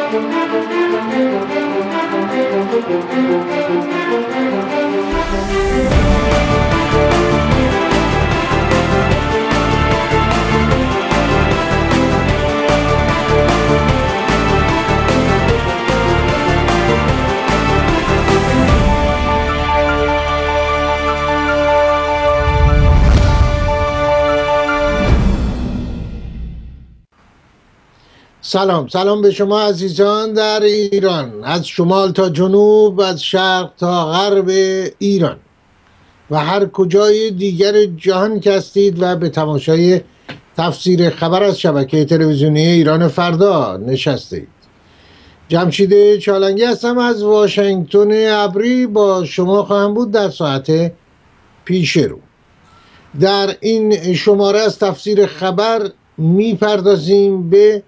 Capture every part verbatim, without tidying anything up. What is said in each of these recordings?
سلام سلام به شما عزیزان در ایران، از شمال تا جنوب، از شرق تا غرب ایران و هر کجای دیگر جهان که هستید و به تماشای تفسیر خبر از شبکه تلویزیونی ایران فردا نشستید. جمشید چالنگی هستم از واشنگتن ابری، با شما خواهم بود در ساعت پیش رو. در این شماره از تفسیر خبر میپردازیم به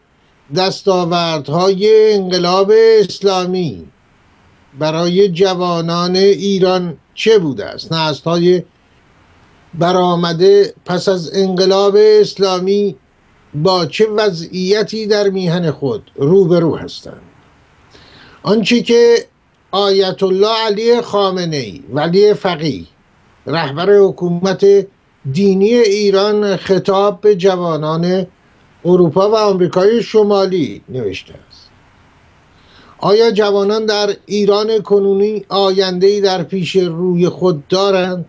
دستاوردهای انقلاب اسلامی برای جوانان ایران چه بوده است، نسل‌های برآمده پس از انقلاب اسلامی با چه وضعیتی در میهن خود روبرو هستند. آنچه که آیت الله علی خامنه‌ای ولی فقیه رهبر حکومت دینی ایران خطاب به جوانان اروپا و آمریکای شمالی نوشته است. آیا جوانان در ایران کنونی آینده‌ای در پیش روی خود دارند؟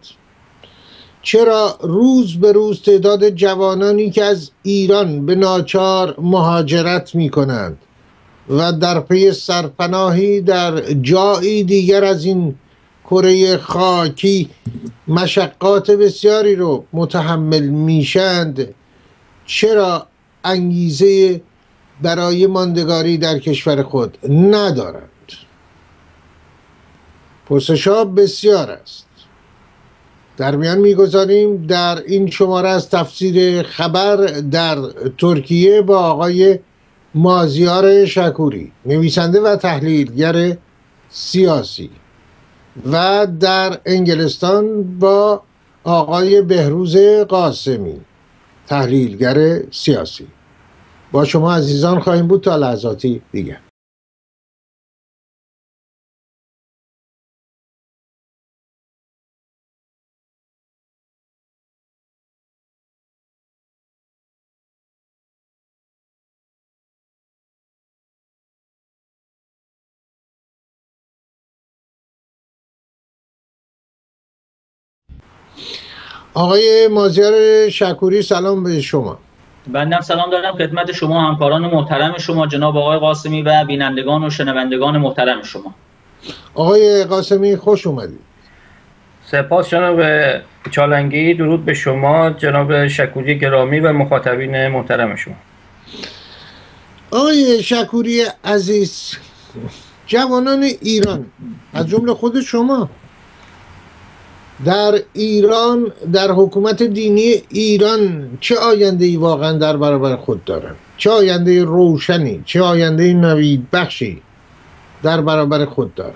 چرا روز به روز تعداد جوانانی که از ایران به ناچار مهاجرت می کنند و در پی سرپناهی در جایی دیگر از این کره خاکی مشقات بسیاری رو متحمل میشند، چرا انگیزه برای ماندگاری در کشور خود ندارند؟ پرسش‌ها بسیار است. در میان میگذاریم در این شماره از تفسیر خبر در ترکیه با آقای مازیار شکوری، نویسنده و تحلیلگر سیاسی، و در انگلستان با آقای بهروز قاسمی، تحلیلگر سیاسی. با شما عزیزان خواهیم بود تا لحظاتی دیگر. آقای مازیار شکوری، سلام به شما. بنده سلام دارم خدمت شما، همکاران محترم شما جناب آقای قاسمی و بینندگان و شنوندگان محترم شما. آقای قاسمی خوش اومدید. سپاس جناب چالنگی، درود به شما جناب شکوری گرامی و مخاطبین محترم شما. آقای شکوری عزیز، جوانان ایران از جمله خود شما در ایران، در حکومت دینی ایران چه آینده‌ای واقعا در برابر خود دارند؟ چه آینده روشنی، چه آینده نوید بخشی در برابر خود دارند؟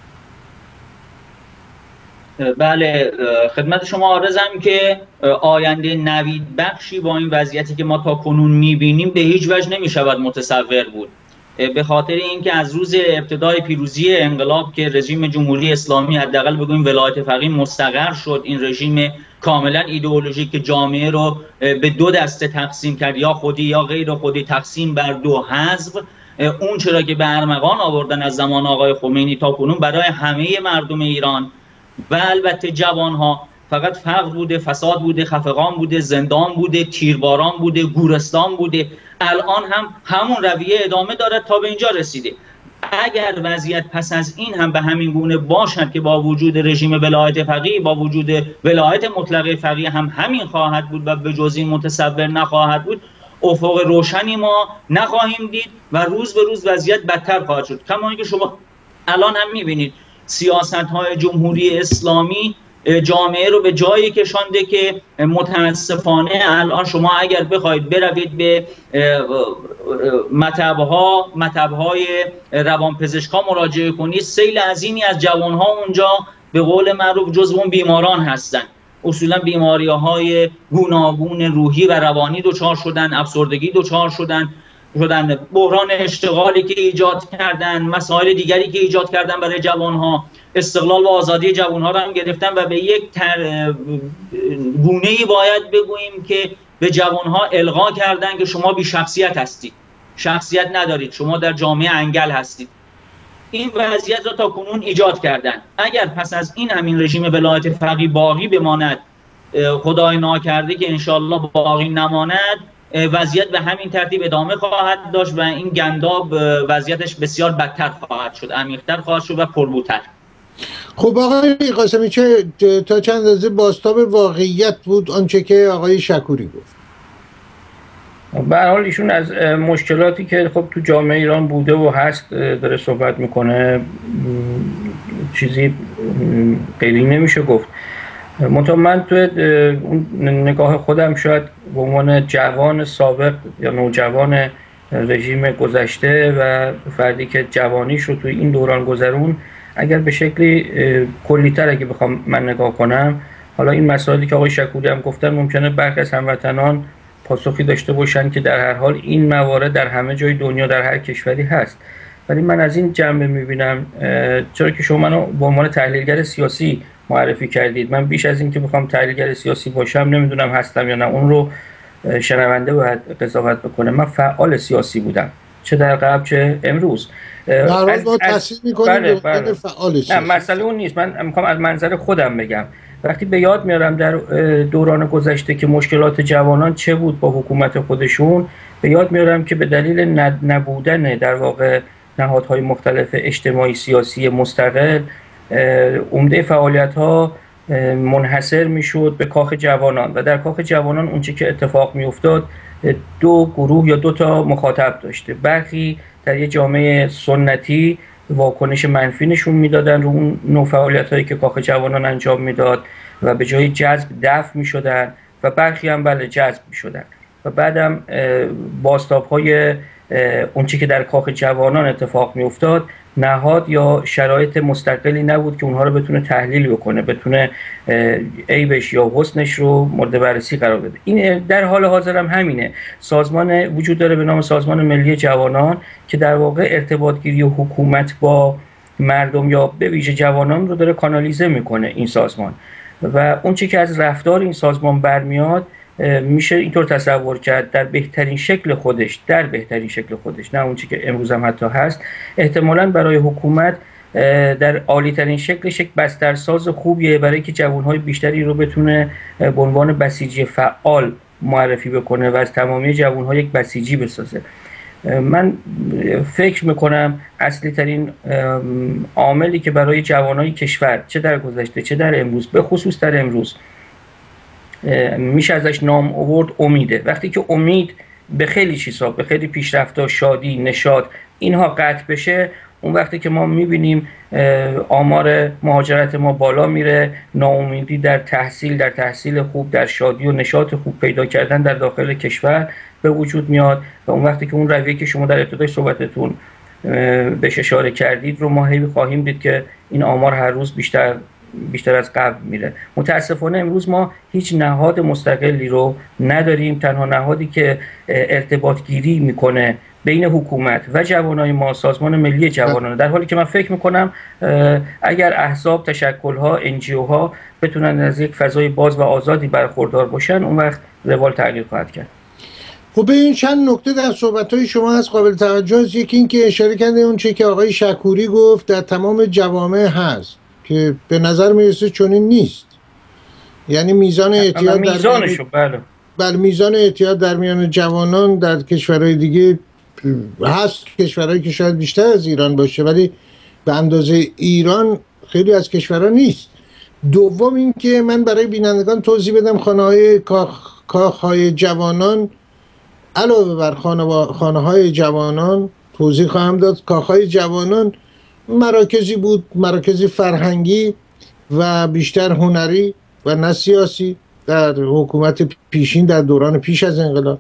بله، خدمت شما عرضم که آینده نوید بخشی با این وضعیتی که ما تا کنون می‌بینیم به هیچ وجه نمی‌شود متصور بود، به خاطر اینکه از روز ابتدای پیروزی انقلاب که رژیم جمهوری اسلامی، حداقل بگویم ولایت فقیه، مستقر شد، این رژیم کاملا ایدئولوژیک که جامعه رو به دو دسته تقسیم کرد، یا خودی یا غیر خودی، تقسیم بر دو حزب، اون چرا که به ارمغان آوردن از زمان آقای خمینی تا کنون برای همه مردم ایران و البته جوانها فقط فقر بوده، فساد بوده، خفقان بوده، زندان بوده، تیرباران بوده، گورستان بوده. الان هم همون رویه ادامه دارد تا به اینجا رسیده. اگر وضعیت پس از این هم به همین گونه باشد که با وجود رژیم ولایت فقیه، با وجود ولایت مطلقه فقیه هم همین خواهد بود و به جز این متصور نخواهد بود، افق روشنی ما نخواهیم دید و روز به روز وضعیت بدتر خواهد شد. کما اینکه شما الان هم می‌بینید سیاست‌های جمهوری اسلامی جامعه رو به جایی کشانده که متاسفانه الان شما اگر بخواید بروید به مطب‌ها مطب‌های روانپزشکا مراجعه کنید، سیل عظیمی از جوان‌ها اونجا به قول معروف جزو اون بیماران هستند. اصولا بیماری‌های گوناگون روحی و روانی دچار شدن، افسردگی دچار شدن شدن، بحران اشتغالی که ایجاد کردن، مسائل دیگری که ایجاد کردن برای جوانها، استقلال و آزادی جوانها رو هم گرفتن و به یک گونه‌ای باید بگوییم که به جوانها القا کردن که شما بی شخصیت هستید، شخصیت ندارید، شما در جامعه انگل هستید. این وضعیت را تا کنون ایجاد کردن. اگر پس از این همین رژیم ولایت فقیه باقی بماند، خدای ناکرده که انشالله باقی نماند، وضعیت به همین ترتیب ادامه خواهد داشت و این گنداب وضعیتش بسیار بدتر خواهد شد، عمیق‌تر خواهد شد و پربوتر. خب آقای قاسمی، چه تا چند اندازه بازتاب واقعیت بود آنچه که آقای شکوری گفت؟ به هر حال ایشون از مشکلاتی که خب تو جامعه ایران بوده و هست داره صحبت میکنه، چیزی غیری نمیشه گفت. منتها من تو اون نگاه خودم شاید به عنوان جوان سابق یا نوجوان رژیم گذشته و فردی که جوانیش رو تو این دوران گذرون، اگر به شکلی کلی‌تر اگه بخوام من نگاه کنم، حالا این مسائلی که آقای شکوری هم گفتن ممکنه برخی از هموطنان پاسخی داشته باشن که در هر حال این موارد در همه جای دنیا در هر کشوری هست، ولی من از این جنبه میبینم، چرا که شما منو به عنوان تحلیلگر سیاسی معرفی کردید، من بیش از این که بخوام تحلیلگر سیاسی باشم نمیدونم هستم یا نه، اون رو شنونده باید قضاوت بکنه. من فعال سیاسی بودم، چه در قبل چه امروز. در حال ما تحصیل میکنیم بله بله. فعال سیاسی. نه مسئله اون نیست، من میخوام از منظر خودم بگم. وقتی به یاد میارم در دوران گذشته که مشکلات جوانان چه بود با حکومت خودشون، به یاد میارم که به دلیل نبودن در واقع نهادهای مختلف اجتماعی سیاسی مستقل، عمده فعالیت‌ها منحصر میشد به کاخ جوانان و در کاخ جوانان اون چه که اتفاق میافتاد دو گروه یا دو تا مخاطب داشته. برخی در یه جامعه سنتی واکنش منفی نشون میدادن رو اون نوع فعالیت‌هایی که کاخ جوانان انجام میداد و به جای جذب دفع میشدن و برخی هم بله جذب میشدن و بعدم بازتاب‌های اون چی که در کاخ جوانان اتفاق میافتاد نهاد یا شرایط مستقلی نبود که اونها رو بتونه تحلیل بکنه، بتونه عیبش یا حسنش رو مورد بررسی قرار بده. این در حال حاضر هم همینه. سازمان وجود داره به نام سازمان ملی جوانان که در واقع ارتباطگیری و حکومت با مردم یا به ویژه جوانان رو داره کانالیزه میکنه این سازمان و اون چی که از رفتار این سازمان برمیاد میشه اینطور تصور کرد در بهترین شکل خودش، در بهترین شکل خودش، نه اون چی که امروز هم حتی هست، احتمالاً برای حکومت در عالی ترین شکلش یک بسترساز خوبیه برای که جوانهای بیشتری رو بتونه به عنوان بسیجی فعال معرفی بکنه و از تمامی جوانها یک بسیجی بسازه. من فکر میکنم اصلی ترین عاملی که برای جوانهای کشور چه در گذشته چه در امروز، به خصوص در امروز میشه ازش نام آورد امیده. وقتی که امید به خیلی چیزا، به خیلی پیشرفت‌ها، شادی، نشاط اینها قطع بشه، اون وقتی که ما میبینیم آمار مهاجرت ما بالا میره، ناامیدی در تحصیل، در تحصیل خوب، در شادی و نشاط خوب پیدا کردن در داخل کشور به وجود میاد و اون وقتی که اون رویه که شما در ابتدای صحبتتون بهش اشاره کردید رو ما هی خواهیم دید که این آمار هر روز بیشتر بیشتر از قبل میره. متاسفانه امروز ما هیچ نهاد مستقلی رو نداریم. تنها نهادی که ارتباط گیری میکنه بین حکومت و جوانای ما سازمان ملی جوانان، در حالی که من فکر میکنم اگر احزاب، تشکل‌ها، انجیوها بتونن از یک فضای باز و آزادی برخوردار باشن، اون وقت روال تغییر خواهد کرد. خب این چند نکته در صحبت‌های شما از قابل توجه است. یکی این که اشاره کرده اون چیزی که آقای شکوری گفت در تمام جوامع هست که به نظر میرسه چنین نیست. یعنی میزان اعتیاد در بله بله میزان اعتیاد در میان جوانان در کشورهای دیگه هست، کشورهایی که شاید بیشتر از ایران باشه ولی به اندازه ایران خیلی از کشورها نیست. دوم این که من برای بینندگان توضیح بدم خانه‌های کاخهای جوانان علاوه بر خانه های جوانان توضیح خواهم داد. کاخهای جوانان مراکزی بود، مراکزی فرهنگی و بیشتر هنری و نه سیاسی در حکومت پیشین در دوران پیش از انقلاب.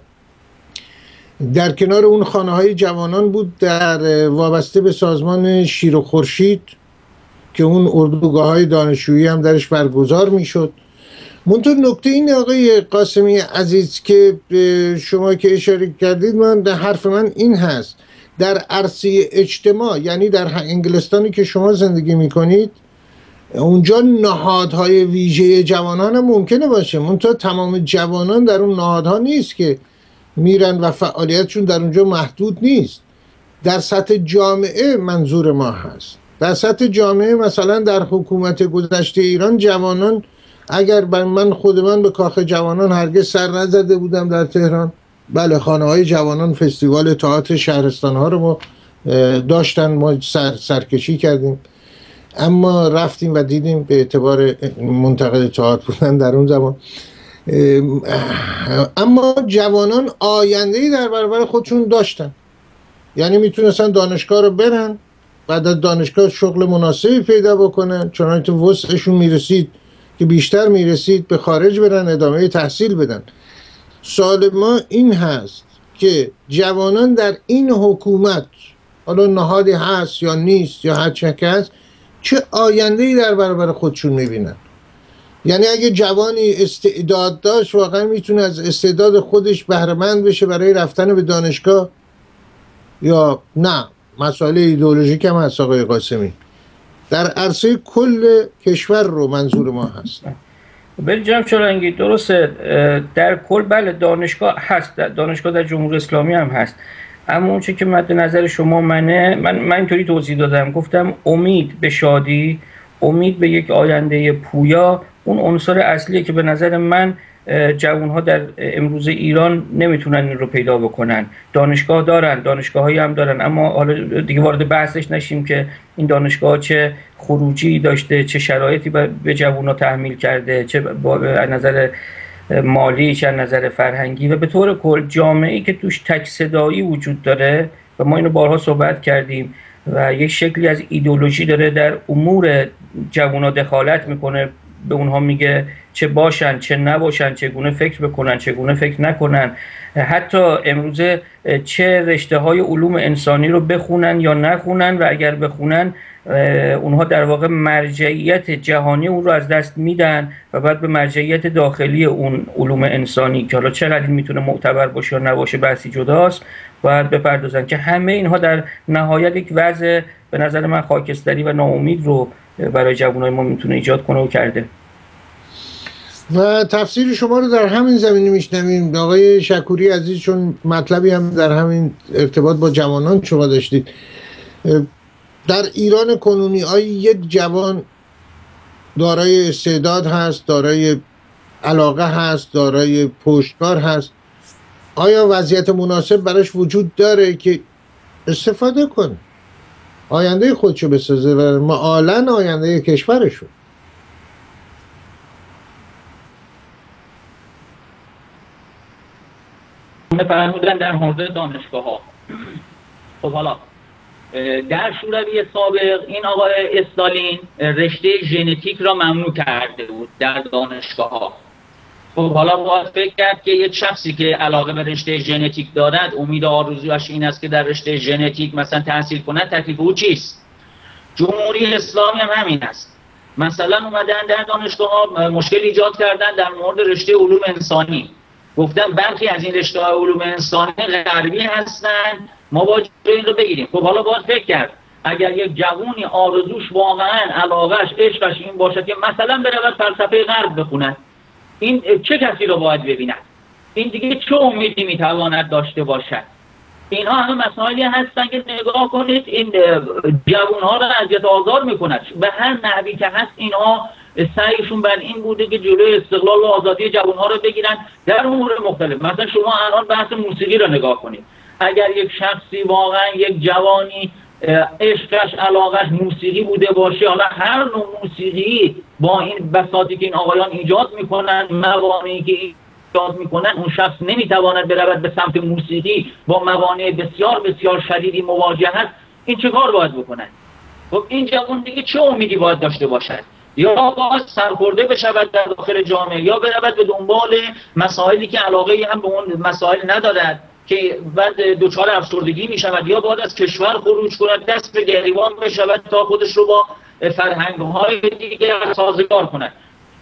در کنار اون خانه های جوانان بود در وابسته به سازمان شیر و خورشید که اون اردوگاه های دانشجویی هم درش برگزار می شد منطور نکته این آقای قاسمی عزیز که شما که اشاره کردید، من در حرف من این هست، در عرصه اجتماع، یعنی در انگلستانی که شما زندگی میکنید، اونجا نهادهای ویژه جوانان هم ممکنه باشه، منتها تمام جوانان در اون نهادها نیست که میرن و فعالیتشون در اونجا محدود نیست. در سطح جامعه منظور ما هست، در سطح جامعه مثلا در حکومت گذشته ایران جوانان، اگر من خود من به کاخ جوانان هرگز سر نزده بودم در تهران، بله خانه های جوانان فستیوال تئاتر شهرستان ها رو ما داشتن، ما سر سرکشی کردیم، اما رفتیم و دیدیم به اعتبار منتقد تئاتر بودن در اون زمان. اما جوانان آینده‌ای در برابر خودشون داشتن، یعنی میتونستن دانشگاه رو برن، بعد از دانشگاه شغل مناسبی پیدا بکنن، چنانکه وسعشون میرسید که بیشتر میرسید به خارج برن ادامه تحصیل بدن. سوال ما این هست که جوانان در این حکومت، حالا نهادی هست یا نیست یا هر چه که هست، چه آینده‌ای در برابر خودشون میبینن؟ یعنی اگه جوانی استعداد داشت واقعا میتونه از استعداد خودش بهره مند بشه برای رفتن به دانشگاه، یا نه مسائل ایدئولوژیک هم هست آقای قاسمی؟ در عرصه کل کشور رو منظور ما هست. بله جناب چالنگی، درسته، در کل بله دانشگاه هست، دانشگاه در جمهوری اسلامی هم هست، اما اون چه که مد نظر شما منه، من من اینطوری توضیح دادم، گفتم امید به شادی، امید به یک آینده پویا، اون عنصر اصلیه که به نظر من جوانها در امروز ایران نمیتونن این رو پیدا بکنن. دانشگاه دارن، دانشگاهایی هم دارن، اما حالا دیگه وارد بحثش نشیم که این دانشگاه چه خروجی داشته، چه شرایطی به جوانها تحمیل کرده، چه از نظر مالی، چه از نظر فرهنگی، و به طور کل جامعه‌ای که توش تک صدایی وجود داره و ما اینو بارها صحبت کردیم و یک شکلی از ایدئولوژی داره در امور جوانها دخالت میکنه، به اونها میگه چه باشن چه نباشن، چگونه فکر بکنن چگونه فکر نکنن، حتی امروزه چه رشته های علوم انسانی رو بخونن یا نخونن، و اگر بخونن اونها در واقع مرجعیت جهانی اون رو از دست میدن و بعد به مرجعیت داخلی اون علوم انسانی که حالا چقدر میتونه معتبر باشه یا نباشه بحثی جداست باید بپردازن، که همه اینها در نهایت یک وضع به نظر من خاکستری و ناامید رو برای جوانای ما میتونه ایجاد کنه و کرده. و تفسیر شما رو در همین زمینه میشنویم آقای شکوری عزیز، چون مطلبی هم در همین ارتباط با جوانان شما داشتید. در ایران کنونی آیا یک جوان دارای استعداد هست، دارای علاقه هست، دارای پشتکار هست، آیا وضعیت مناسب براش وجود داره که استفاده کنه، آینده خودشو بسازه و معالاً آینده کشورشو؟ فرمودن در مورد دانشگاه ها. خب حالا در شوروی سابق این آقای استالین رشته ژنتیک را ممنوع کرده بود در دانشگاه ها. خب حالا باید فکر کرد که یک شخصی که علاقه به رشته ژنتیک دارد، امید آرزویش این است که در رشته ژنتیک مثلا تحصیل کند، تکلیف او چیست؟ جمهوری اسلامی هم همین است. مثلا اومدن در دانشگاه ها مشکل ایجاد کردن در مورد رشته علوم انسانی، گفتن برخی از این رشته علوم انسانی غربی هستن، ما باید این رو بگیریم. خب حالا باید فکر کرد اگر یک جوونی آرزوش واقعا علاقهش عشقش این باشد که مثلا برود فلسفه غرب بخونه، این چه کسی رو باید ببیند؟ این دیگه چه امیدی میتواند داشته باشد؟ اینها همه مسائلی هستن که نگاه کنید این جوانها رو اذیت آزار میکند. به هر نحوی که هست اینها سعیشون بر این بوده که جلوی استقلال و آزادی جوانها رو بگیرن در امور مختلف. مثلا شما الان بحث موسیقی رو نگاه کنید، اگر یک شخصی واقعا یک جوانی عشقش علاقش موسیقی بوده باشه، حالا هر نوع موسیقی با این بساطی که این آقایان ایجاد میکنن، موانعی که ایجاد میکنن، اون شخص نمیتواند برود به سمت موسیقی، با موانع بسیار بسیار شدیدی مواجه هست، این چه کار باید بکنن؟ خب این جوان دیگه چه امیدی باید داشته باشد؟ یا باید سرخورده بشود در داخل جامعه، یا برود به دنبال مسائلی که علاقه هم به اون مسائل ندارد که بعد دچار افسردگی می شود، یا باید از کشور خروج کند، دست به گریبان بشود تا خودش رو با فرهنگ های دیگر سازگار کند.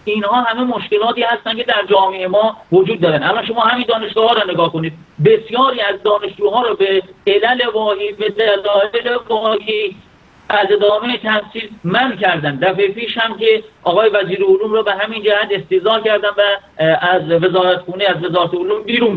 اینها همه مشکلاتی هستن که در جامعه ما وجود دارن. اما شما همین دانشگاه ها رو نگاه کنید، بسیاری از دانشجوها رو به علل واهی، به دلایل واهی از ادامه تحصیل منع کردن. دفعه پیش هم که آقای وزیر علوم رو به همین جهت استیضاح کردن و از وزارتخونه از وزارت علوم بیرون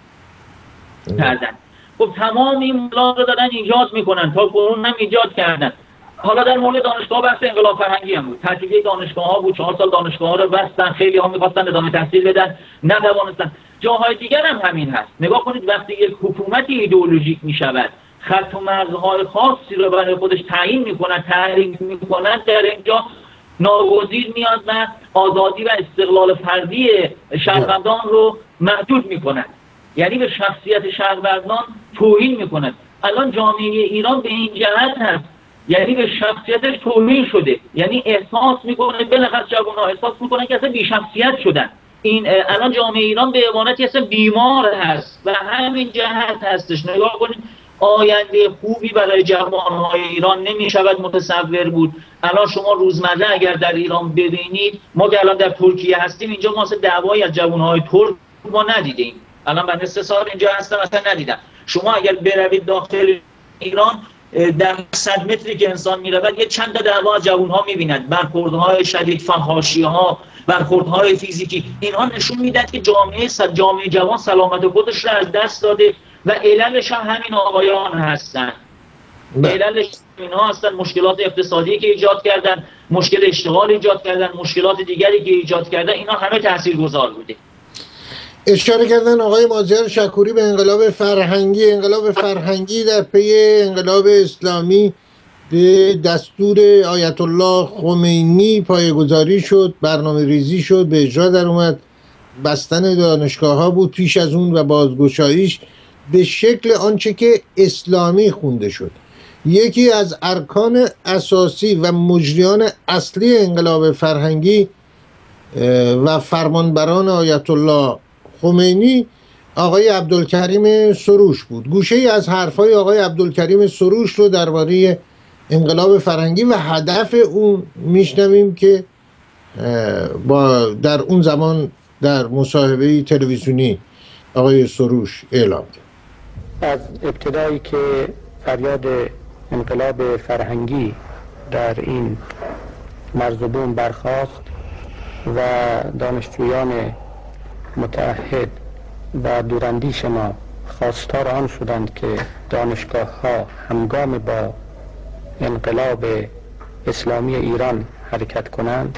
کردن. خب تمام این مشکلات رو دارن ایجاد میکنن، تا کنون هم ایجاد کردن. حالا در مورد دانشگاه بحث انقلاب فرهنگی هم بود، تعطیلی دانشگاه ها بود، چهار سال دانشگاه ها رو بستن، خیلی ها میخواستن ادامه تحصیل بدن نتوانستن. جاهای دیگر هم همین هست. نگاه کنید وقتی یک حکومت ایدئولوژیک میشود، خط و مرزهای خاصی رو برای خودش تعیین میکنن، تحریم میکنن، در اینجا ناگزیر میاد و آزادی و استقلال فردی شهروندان رو محدود میکنن، یعنی به شخصیت شهروندان توهین میکنن. الان جامعه ایران به این جهت هست، یعنی به شخصیتش توهین شده، یعنی احساس میکنه، بالاخره جوان‌ها احساس میکنن که اصلا بی شخصیت شدن. این الان جامعه ایران به عبارتی اصلا بیمار هست و همین جهت هستش. نگاه کنید آینده خوبی برای جوان‌های ایران نمیشود متصور بود. الان شما روزمره اگر در ایران ببینید، ما که الان در ترکیه هستیم، اینجا ما اصلا دعوایی از جوان‌های ترک ما ندیدیم. الان من سه سال اینجا هستم اصلا ندیدم. شما اگر بروید داخل ایران، در صد متری که انسان میرود یه چند تا دعوا از جوان‌ها می‌بیند، برخوردهای شدید، فحاشی‌ها، برخوردهای فیزیکی. اینها نشون میدن که جامعه جامعه جوان سلامت خودش را از دست داده و عللش هم همین آقایان هستن. عللش اینها هستن، مشکلات اقتصادی که ایجاد کردن، مشکل اشتغال ایجاد کردن، مشکلات دیگری که ایجاد کردن، اینا همه تاثیرگذار بوده. اشاره کردن آقای مازیار شکوری به انقلاب فرهنگی. انقلاب فرهنگی در پی انقلاب اسلامی به دستور آیت الله خمینی پایه‌گذاری شد، برنامه ریزی شد، به اجرا در اومد. بستن دانشگاه ها بود پیش از اون و بازگشاییش به شکل آنچه که اسلامی خونده شد. یکی از ارکان اساسی و مجریان اصلی انقلاب فرهنگی و فرمانبران آیت الله خمینی آقای عبدالکریم سروش بود. گوشه ای از حرفای آقای عبدالکریم سروش رو درباره انقلاب فرهنگی و هدف اون میشنویم که با در اون زمان در مصاحبه تلویزیونی آقای سروش اعلام کرد. از ابتدایی که فریاد انقلاب فرهنگی در این مرزبون برخاست و دانشجویان متعهد و دوراندیش ما خواستار آن شدند که دانشگاه ها همگام با انقلاب اسلامی ایران حرکت کنند،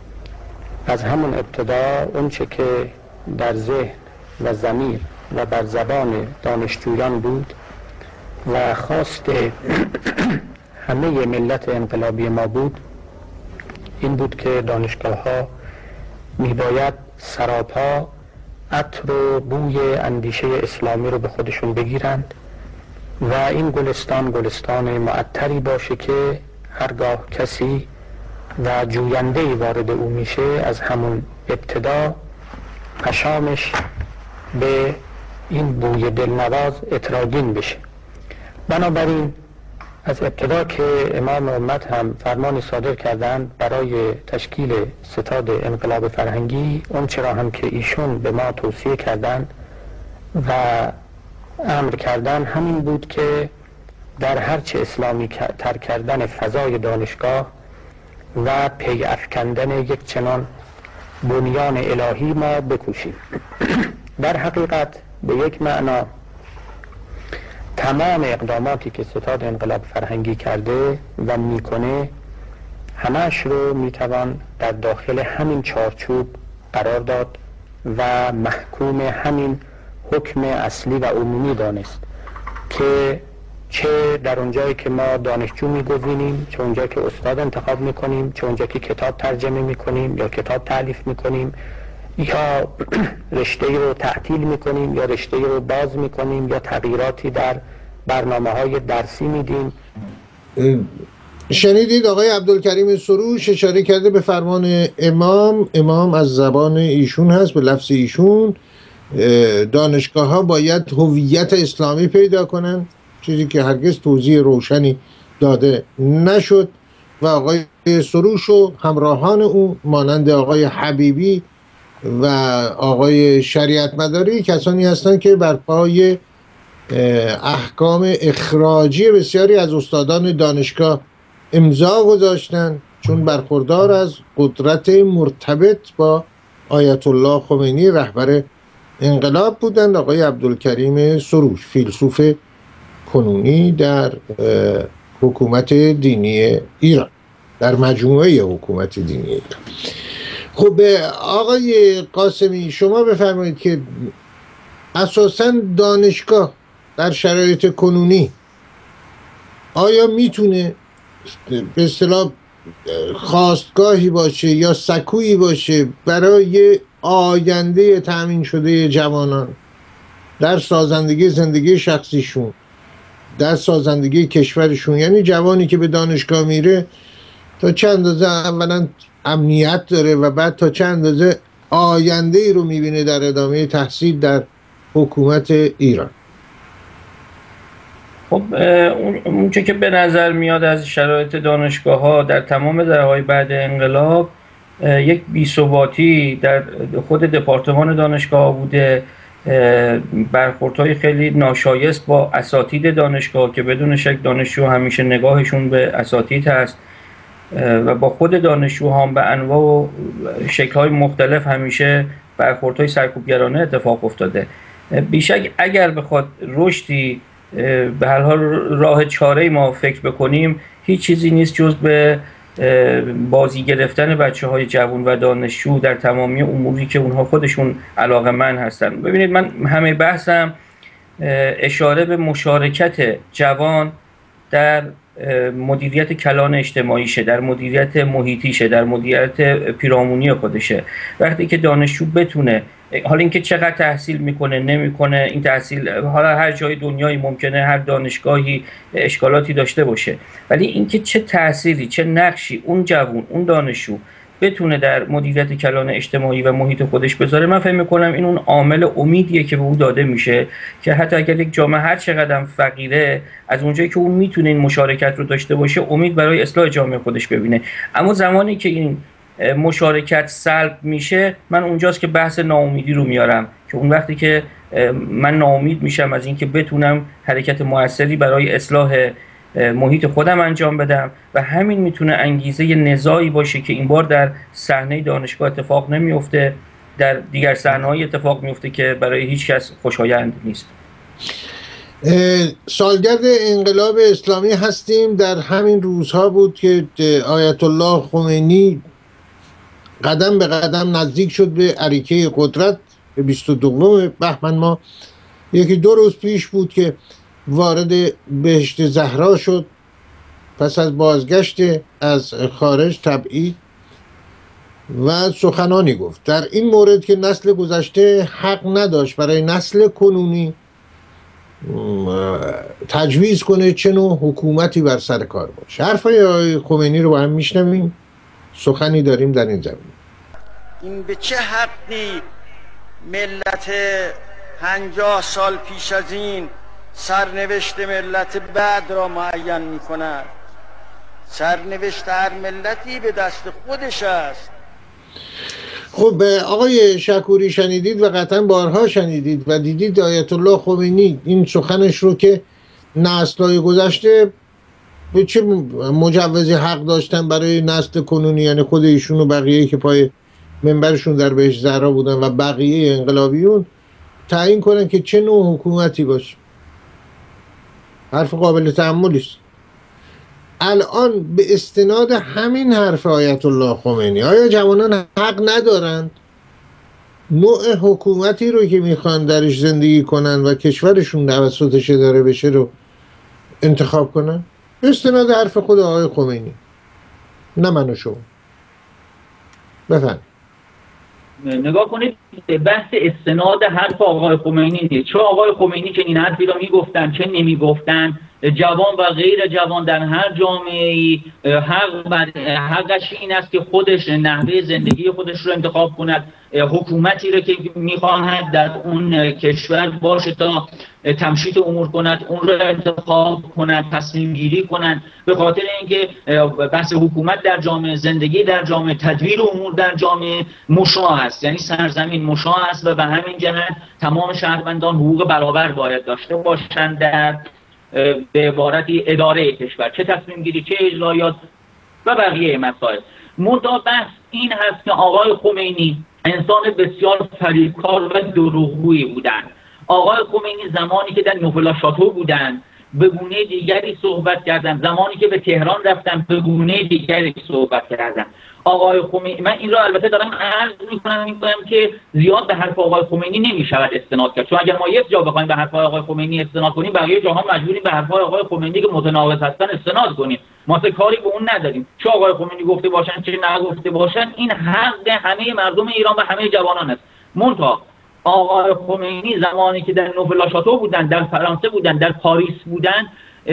از همون ابتدا اونچه که در ذهن و ضمیر و بر زبان دانشجویان بود و خواست همه ملت انقلابی ما بود، این بود که دانشگاه ها میباید سراپا عطر و بوی اندیشه اسلامی رو به خودشون بگیرند و این گلستان گلستان معطری باشه که هرگاه کسی و جوینده‌ای وارد او میشه از همون ابتدا پشامش به این بوی دلنواز اتراگین بشه. بنابراین از ابتدا که امام امت هم فرمانی صادر کردند برای تشکیل ستاد انقلاب فرهنگی، اون چرا هم که ایشون به ما توصیه کردند و امر کردن همین بود که در هرچه اسلامی تر کردن فضای دانشگاه و پی افکندن یک چنان بنیان الهی ما بکوشیم. در حقیقت به یک معنا تمام اقداماتی که ستاد انقلاب فرهنگی کرده و میکنه همش رو میتوان در داخل همین چارچوب قرار داد و محکوم همین حکم اصلی و عمومی دانست که چه در اونجایی که ما دانشجو میگزینیم، چه اونجایی که استاد انتخاب میکنیم، چه اونجایی که کتاب ترجمه میکنیم یا کتاب تألیف میکنیم یا رشته رو تعطیل میکنیم یا رشته رو باز میکنیم یا تغییراتی در برنامه های درسی میدیم. شنیدید آقای عبدالکریم سروش اشاره کرده به فرمان امام. امام از زبان ایشون هست، به لفظ ایشون دانشگاه ها باید هویت اسلامی پیدا کنن، چیزی که هرگز توضیح روشنی داده نشد و آقای سروش و همراهان او مانند آقای حبیبی و آقای شریعت مداری کسانی هستند که بر پای احکام اخراجی بسیاری از استادان دانشگاه امضا گذاشتند، چون برخوردار از قدرت مرتبط با آیت الله خمینی رهبر انقلاب بودند. آقای عبدالکریم سروش فیلسوف کنونی در حکومت دینی ایران، در مجموعه حکومت دینی ایران. خب آقای قاسمی شما بفرمایید که اساساً دانشگاه در شرایط کنونی آیا میتونه به اصطلاح خواستگاهی باشه یا سکویی باشه برای آینده تأمین شده جوانان در سازندگی زندگی شخصیشون، در سازندگی کشورشون؟ یعنی جوانی که به دانشگاه میره تا چند اندازه اولا امنیت داره و بعد تا چند اندازه آینده ای رو میبینه در ادامه تحصیل در حکومت ایران. خب اون چه که به نظر میاد از شرایط دانشگاه ها در تمام دهه‌های بعد انقلاب یک بی‌ثباتی در خود دپارتمان دانشگاه بوده، برخوردهای خیلی ناشایست با اساتید دانشگاه که بدون شک دانشجو همیشه نگاهشون به اساتید هست و با خود دانشجوها هم به انواع و شکل‌های مختلف همیشه برخوردهای سرکوبگرانه اتفاق افتاده. بیشک اگر بخواد رشدی به هر حال راه چاره‌ای ما فکر بکنیم، هیچ چیزی نیست جز به بازی گرفتن بچه‌های جوان و دانشجو در تمامی اموری که اونها خودشون علاقه‌مند هستن. ببینید من همه بحثم اشاره به مشارکت جوان در مدیریت کلان اجتماعیشه، در مدیریت محیطیشه، در مدیریت پیرامونی خودشه. وقتی که دانشجو بتونه، حالا اینکه چقدر تحصیل میکنه نمیکنه، این تحصیل حالا هر جای دنیایی ممکنه هر دانشگاهی اشکالاتی داشته باشه، ولی اینکه چه تأثیری چه نقشی اون جوان اون دانشجو بتونه در مدیریت کلان اجتماعی و محیط خودش بذاره، من فکر میکنم این اون عامل امیدیه که به اون داده میشه که حتی اگر یک جامعه هر چقدر فقیره، از اونجایی که اون میتونه این مشارکت رو داشته باشه امید برای اصلاح جامعه خودش ببینه. اما زمانی که این مشارکت سلب میشه، من اونجاست که بحث ناامیدی رو میارم که اون وقتی که من ناامید میشم از اینکه بتونم حرکت موثری برای اصلاح محیط خودم انجام بدم و همین میتونه انگیزه نزاعی باشه که این بار در صحنه دانشگاه اتفاق نمیفته، در دیگر صحنه‌های اتفاق میفته که برای هیچ کس خوشایند نیست. سالگرد انقلاب اسلامی هستیم. در همین روزها بود که آیت الله خمینی قدم به قدم نزدیک شد به اریکه قدرت. به بیست و دوم بهمن ما یکی دو روز پیش بود که وارد بهشت زهرا شد پس از بازگشت از خارج تبعید و سخنانی گفت در این مورد که نسل گذشته حق نداشت برای نسل کنونی تجویز کنه چه نوع حکومتی بر سر کار باشه. حرفای آقای خمینی رو با هم میشنویم، سخنی داریم در این زمینه. این به چه حقی ملت پنجاه سال پیش از این سرنوشت ملت بعد را معین می کند؟ سرنوشت هر ملتی به دست خودش است. خب آقای شکوری شنیدید و قطعا بارها شنیدید و دیدید آیت الله خمینی این سخنش رو که نسل‌های گذشته به چه مجوزی حق داشتن برای نسل کنونی، یعنی خود ایشون و بقیه‌ای که پای منبرشون در بهشت زهرا بودن و بقیه انقلابیون تعیین کنن که چه نوع حکومتی باشه. حرف قابل تأملی است. الان به استناد همین حرف آیت الله خمینی آیا جوانان حق ندارند نوع حکومتی رو که میخوان درش زندگی کنن و کشورشون توسطش اداره بشه رو انتخاب کنن؟ به استناد حرف خود آقای خمینی، نه من و شما. بفرمایید. نگاه کنید، بحث استناد حرف آقای خمینی نیست. چون آقای خمینی که این حرفی رو میگفتن چه نمیگفتن جوان و غیر جوان در هر جامعه‌ای حق بر حقش این است که خودش نحوه زندگی خودش رو انتخاب کند، حکومتی رو که میخواهد در اون کشور باشه تا تمشیط امور کند اون رو انتخاب کند، تصمیم گیری کند. به خاطر اینکه بحث حکومت در جامعه، زندگی در جامعه، تدبیر امور در جامعه مشاع است، یعنی سرزمین مشاع است و به همین جهت تمام شهروندان حقوق برابر باید داشته باشند در به عبارتی اداره کشور، چه تصمیم گیری، چه اجرایات و بقیه مسائل. منتها بحث این هست که آقای خمینی انسان بسیار فریبکار و دروغگویی بودند. آقای خمینی زمانی که در نوفلا شاتو بودند به گونه دیگری صحبت کردند، زمانی که به تهران رفتن به گونه دیگری صحبت کردند. آقای خمینی، من این را البته دارم عرض میکنم میکنم که زیاد به حرف آقای خمینی نمیشود استناد کرد، چون اگر ما یک جا بخوایم به حرف آقای خمینی استناد کنیم بقیه جاها مجبوریم به حرف آقای خمینی که متناقض هستن استناد کنیم. ما اصلا کاری به اون نداریم، چه آقای خمینی گفته باشن چه نگفته باشن، این حق همه مردم ایران و همه جوانان است. منتها آقای خمینی زمانی که در نوفلا شاتو بودن، در فرانسه بودن، در پاریس بودن،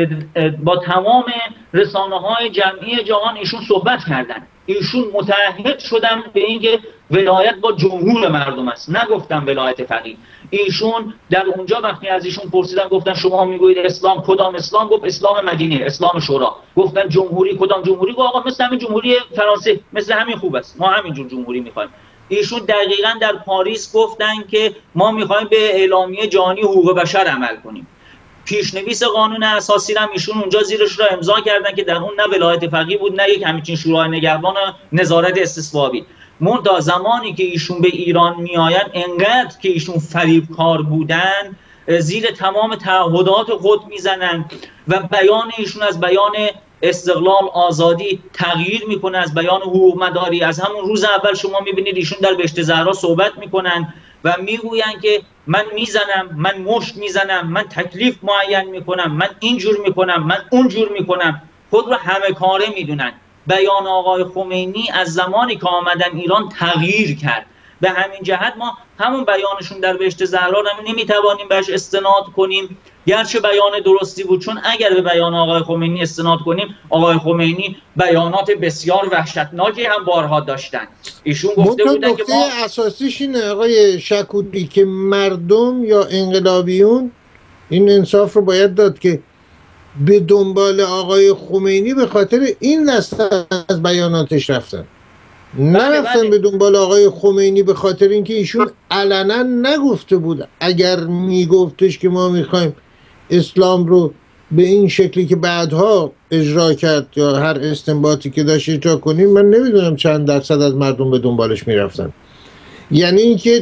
با تمام رسانه‌های جمعی جهان ایشون صحبت کردن. ایشون متعهد شدن به اینکه ولایت با جمهور مردم است، نگفتن ولایت فقیه. ایشون در اونجا وقتی از ایشون پرسیدن گفتن شما میگویید اسلام، کدام اسلام؟ گفت اسلام مدینه، اسلام شورا. گفتن جمهوری، کدام جمهوری؟ گفت آقا مثل همین جمهوری فرانسه، مثل همین خوب است، ما همینجور جمهوری میخوایم. ایشون دقیقاً در پاریس گفتن که ما میخوایم به اعلامیه جهانی حقوق بشر عمل کنیم. پیشنویس قانون اساسی هم ایشون اونجا زیرش را امضا کردن که در اون نه ولایت فقیه بود نه یک همچین شورای نگهبان نظارت استصوابی. منتها زمانی که ایشون به ایران میآیند انقدر که ایشون فریبکار بودن زیر تمام تعهدات خود میزنن و بیان ایشون از بیان استقلال، آزادی تغییر میکنه، از بیان حقوق مداری. از همون روز اول شما میبینید ایشون در بهشت زهرا صحبت میکنن و میگوین که من میزنم، من مشت میزنم، من تکلیف معین میکنم، من اینجور میکنم، من اونجور میکنم، خود رو همه کاره میدونن. بیان آقای خمینی از زمانی که آمدن ایران تغییر کرد. به همین جهت ما همون بیانشون در بهشت زهرا رو نمیتوانیم بهش استناد کنیم، گرچه بیان درستی بود، چون اگر به بیان آقای خمینی استناد کنیم آقای خمینی بیانات بسیار وحشتناکی هم بارها داشتن. ایشون گفته بودن که ما اساسیش اینه آقای شکوری که مردم یا انقلابیون این انصاف رو باید داد که به دنبال آقای خمینی به خاطر این دسته از بیاناتش رفتن، نرفتن به دنبال آقای خمینی به خاطر اینکه ایشون علنا نگفته بود. اگر میگفتش که ما میخوایم اسلام رو به این شکلی که بعدها اجرا کرد یا هر استنباطی که داشت اجرا کنیم، من نمیدونم چند درصد از مردم به دنبالش میرفتن. یعنی اینکه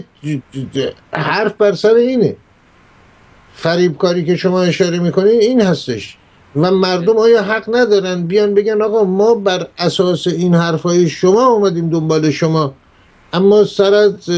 حرف بر سر اینه، فریبکاری که شما اشاره میکنین این هستش و مردم آیا حق ندارن بیان بگن آقا ما بر اساس این حرفای شما اومدیم دنبال شما، اما سر از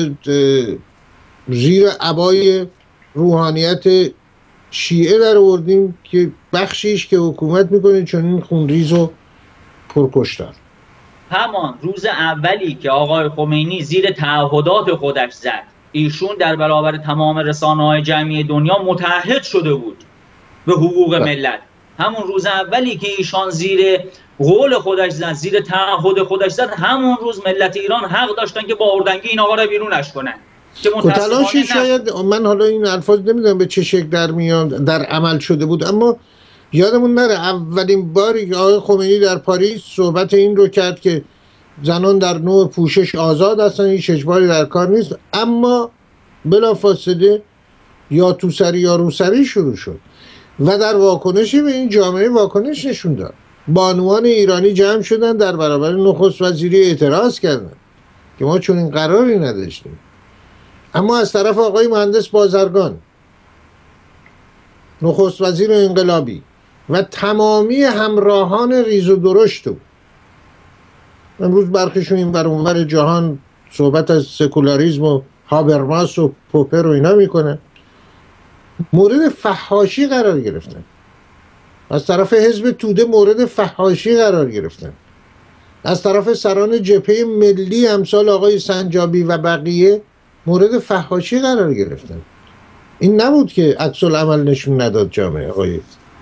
زیر عبای روحانیت شیعه در آوردیم که بخشیش که حکومت میکنه چون این خونریز و پرکشتار. همان روز اولی که آقای خمینی زیر تعهدات خودش زد، ایشون در برابر تمام رسانه‌های جمعی دنیا متعهد شده بود به حقوق ملت. همون روز اولی که ایشان زیر قول خودش زد، زیر تعهد خودش زد، همون روز ملت ایران حق داشتن که با اردنگی این آقا را بیرونش کنن. تلاشی شاید من حالا این الفاظ نمیدونم به چه شکل در میاد در عمل شده بود، اما یادمون نره اولین باری که آقای خمینی در پاریس صحبت این رو کرد که زنان در نوع پوشش آزاد هستن، هیچ اجباری در کار نیست، اما بلافاصله یا تو سری یا رو سری شروع شد و در واکنشی به این جامعه واکنش نشون داد. بانوان ایرانی جمع شدن در برابر نخست وزیری اعتراض کردن که ما چون این قراری نداشتیم. اما از طرف آقای مهندس بازرگان، نخست وزیر انقلابی و تمامی همراهان ریز و درشت و امروز برخیشون این بر اونور جهان صحبت از سکولاریسم و هابرماس و پوپر و اینا میکنه، مورد فحاشی قرار گرفتن. از طرف حزب توده مورد فحاشی قرار گرفتن. از طرف سران جبهه ملی امثال آقای سنجابی و بقیه مورد فحاشی قرار گرفتن. این نبود که عکس العمل نشون نداد جامعه آقای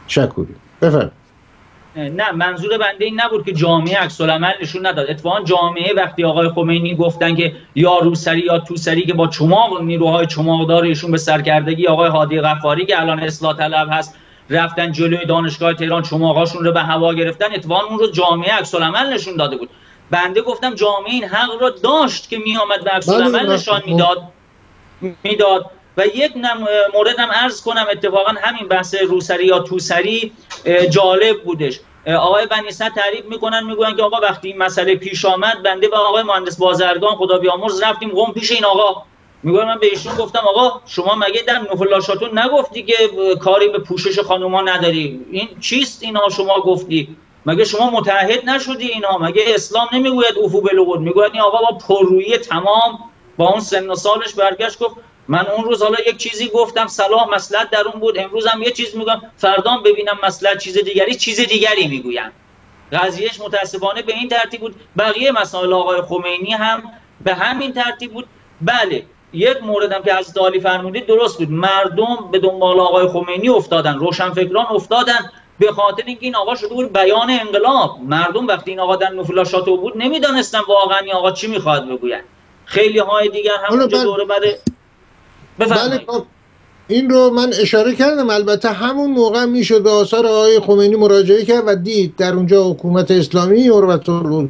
شکوری. بفرمایید. نه منظور بنده این نبود که جامعه عکس العمل نشون نداد. اتفاقا جامعه وقتی آقای خمینی گفتن که یا روسری یا توسری که با چماق نیروهای چماقدار ایشون به سرکردگی آقای هادی غفاری که الان اصلاح طلب هست رفتن جلوی دانشگاه تهران چماقاشون رو به هوا گرفتن، اتفاقا اون رو جامعه عکس العمل نشون داده بود. بنده گفتم جامعه این حق رو داشت که میآمد به عکس العمل نشان میداد میداد و یک مورد هم عرض کنم، اتفاقا همین بحث روسری یا توسری جالب بودش. آقای بنی صدر تعریف میکنن، میگن که آقا وقتی این مسئله پیش آمد بنده و آقای مهندس بازرگان خدا بیامرز رفتیم قم پیش این آقا. میگم من به ایشون گفتم آقا شما مگه در نفل شاتون نگفتی که کاری به پوشش خانوما نداری؟ این چیست اینا شما گفتی؟ مگه شما متعهد نشدی اینا؟ مگه اسلام نمیگوید اوفو بالعقود؟ میگوید این آقا با پررویی تمام با اون سن و سالش برگشت گفت من اون روز حالا یک چیزی گفتم صلاح مصلحت در اون بود، امروز هم یه چیز میگم، فردام ببینم مصلحت چیز دیگری چیز دیگری میگویم. قضیهش متاسفانه به این ترتیب بود. بقیه مسائل آقای خمینی هم به همین ترتیب بود. بله یک موردم که از عالی فرمودید درست بود، مردم به دنبال آقای خمینی افتادن، روشنفکران افتادن به خاطر اینکه این آقا شده بود بیان انقلاب. مردم وقتی این آقا در نفل شاتو بود نمیدونستن واقعا این آقا چی میخواد بگوید. خیلی های دیگر هم اونجا دوره بره بله این رو من اشاره کردم. البته همون موقع میشد آثار آقای خمینی مراجعه کرد و دید در اونجا حکومت اسلامی و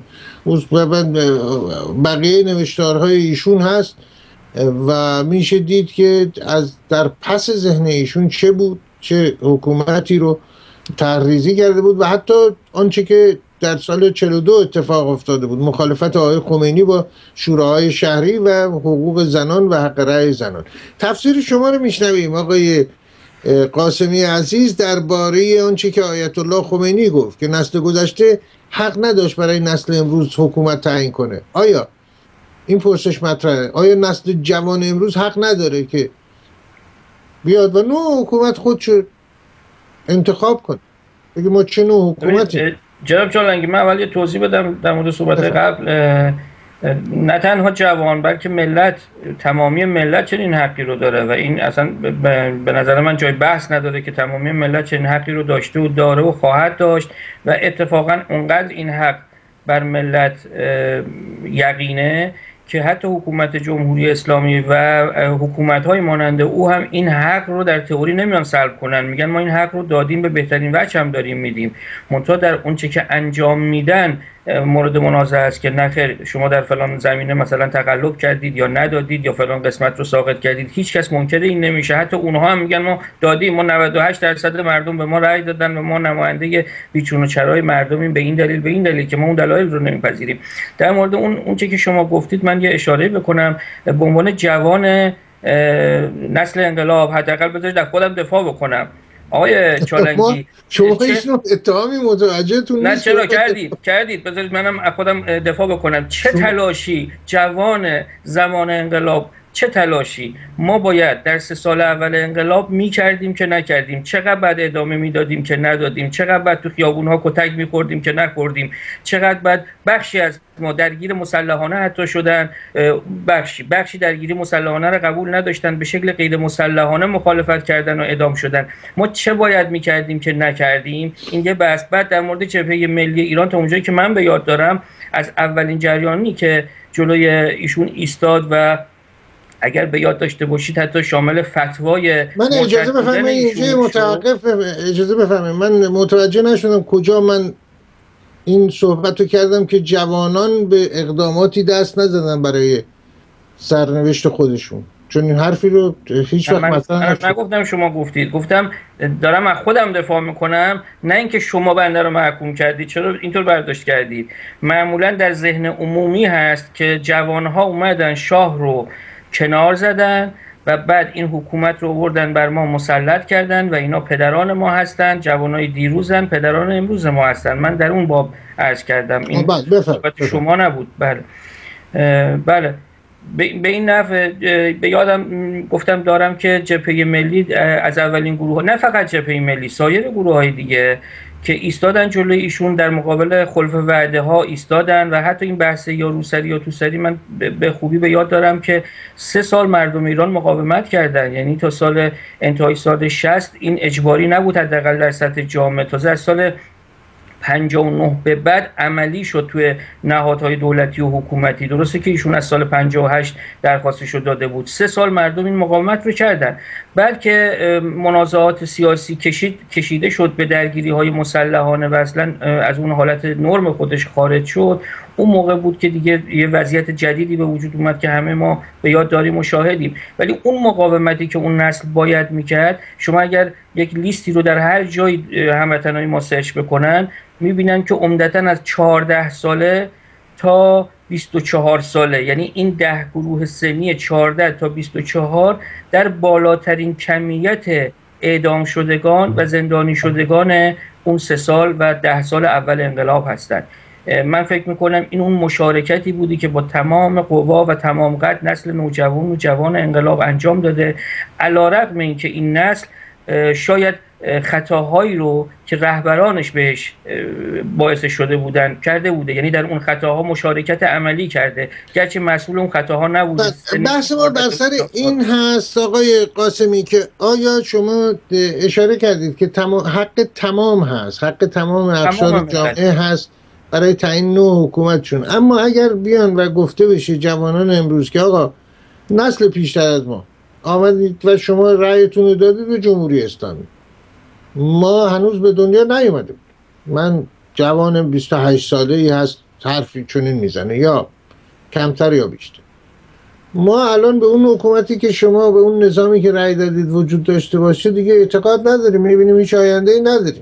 بقیه نوشتارهای ایشون هست و میشه دید که از در پس ذهن ایشون چه بود، چه حکومتی رو تحریزی کرده بود و حتی آنچه که در سال چهل و دو اتفاق افتاده بود، مخالفت آقای خمینی با شوراهای شهری و حقوق زنان و حق رأی زنان. تفسیر شما رو میشنویم آقای قاسمی عزیز درباره آنچه که آیت الله خمینی گفت که نسل گذشته حق نداشت برای نسل امروز حکومت تعیین کنه. آیا این پرسش مطرحه؟ آیا نسل جوان امروز حق نداره که بیاد و نوع حکومت خودشو انتخاب کنه؟ بگه ما چه نوع حکومتی؟ جناب چالنگی من اول یه توضیح بدم در مورد صحبت قبل. نه تنها جوان بلکه ملت، تمامی ملت چنین حقی رو داره و این اصلا به نظر من جای بحث نداره که تمامی ملت چنین حقی رو داشته و داره و خواهد داشت و اتفاقا اونقدر این حق بر ملت یقینه که حتی حکومت جمهوری اسلامی و حکومت‌های مانند او هم این حق رو در تئوری نمیان سلب کنن. میگن ما این حق رو دادیم، به بهترین وجه هم داریم میدیم، منتها در اون چه که انجام میدن مورد منازعه است که نخیر شما در فلان زمینه مثلا تقلب کردید یا ندادید یا فلان قسمت رو ساقط کردید. هیچ کس منکر این نمیشه. حتی اونها هم میگن ما دادیم، ما نود و هشت درصد مردم به ما رأی دادن و ما نماینده بیچون و چرای مردمیم به این دلیل به این دلیل که ما اون دلایل رو نمیپذیریم. در مورد اون اون چه که شما گفتید من یه اشاره بکنم به عنوان جوان نسل انقلاب، حداقل بذارید در خودم دفاع بکنم. آقای چالنگی شما هیچ نوع اتهامی متوجهتون نه چرا کردید کردید بذارید منم از خودم دفاع بکنم. چه تلاشی جوان زمان انقلاب، چه تلاشی ما باید در سه سال اول انقلاب می کردیم که نکردیم، چقدر بعد ادامه میدادیم که ندادیم، چقدر بعد تو خیابون‌ها کتک می‌خوردیم که نخوردیم، چقدر بعد بخشی از ما درگیر مسلحانه حتی شدن، بخشی بخشی درگیری مسلحانه رو قبول نداشتن، به شکل غیر مسلحانه مخالفت کردن و اعدام شدن. ما چه باید می‌کردیم که نکردیم؟ این یه بحث. بعد در مورد جبهه ملی ایران تا اونجایی که من به یاد دارم از اولین جریانی که جلوی ایشون ایستاد و اگر به یاد داشته باشید حتی شامل فتوای من اجازه بفرمایید اینجا متوقف اجازه بفرمایید من متوجه نشدم کجا من این صحبت رو کردم که جوانان به اقداماتی دست نزدن برای سرنوشت خودشون، چون این حرفی رو هیچ وقت مثلا نگفتم شما گفتید، گفتم دارم از خودم دفاع میکنم، نه اینکه شما بنده رو محکوم کردید. چرا اینطور برداشت کردید؟ معمولا در ذهن عمومی هست که جوانها اومدن شاه رو کنار زدن و بعد این حکومت رو آوردن بر ما مسلط کردن و اینا پدران ما هستن، جوانای دیروزن پدران امروز ما هستن. من در اون باب عرض کردم، این صحبت شما نبود. بله بله به این نحو به یادم گفتم دارم که جبهه ملی از اولین گروه، نه فقط جبهه ملی، سایر گروه های دیگه که ایستادن جلوی ایشون، در مقابل خلف وعده ها ایستادن و حتی این بحث یا روسری یا توسری من به خوبی به یاد دارم که سه سال مردم ایران مقاومت کردن، یعنی تا سال انتهای سال شصت این اجباری نبود حداقل در سطح جامعه، تازه از سال پنجاه و نه به بعد عملی شد توی نهادهای دولتی و حکومتی. درسته که ایشون از سال پنجاه و هشت درخواستش رو داده بود، سه سال مردم این مقاومت رو کردن. بعد که منازعات سیاسی کشید کشیده شد به درگیری های مسلحانه و اصلا از اون حالت نرم خودش خارج شد، اون موقع بود که دیگه یه وضعیت جدیدی به وجود اومد که همه ما به یاد داریم و شاهدیم. ولی اون مقاومتی که اون نسل باید میکرد، شما اگر یک لیستی رو در هر جای هموطنای ما سرچ بکنن میبینن که عمدتاً از چهارده ساله تا بیست و چهار ساله، یعنی این ده گروه سنی چهارده تا بیست و چهار در بالاترین کمیت اعدام شدگان و زندانی شدگان اون سه سال و ده سال اول انقلاب هستند. من فکر میکنم این اون مشارکتی بودی که با تمام قوا و تمام قد نسل نوجوان و جوان انقلاب انجام داده، علی‌رغم اینکه این نسل شاید خطاهایی رو که رهبرانش بهش باعث شده بودن کرده بوده، یعنی در اون خطاها مشارکت عملی کرده، گرچه مسئول اون خطاها نبوده. بحث ما بر سر این هست آقای قاسمی که آیا شما اشاره کردید که تمام حق تمام هست، حق تمام اقشار جامعه هست برای تعیین نوع حکومتشون، اما اگر بیان و گفته بشه جوانان امروز که آقا نسل پیشتر از ما آمدید و شما رأیتون رو دادید به جمهوری اسلامی، ما هنوز به دنیا نیومده بود، من جوان بیست و هشت ساله ای هست حرفی چنین میزنه یا کمتر یا بیشتر، ما الان به اون حکومتی که شما به اون نظامی که رأی دادید وجود داشته باشه دیگه اعتقاد نداریم، میبینیم هیچ آینده ای نداریم.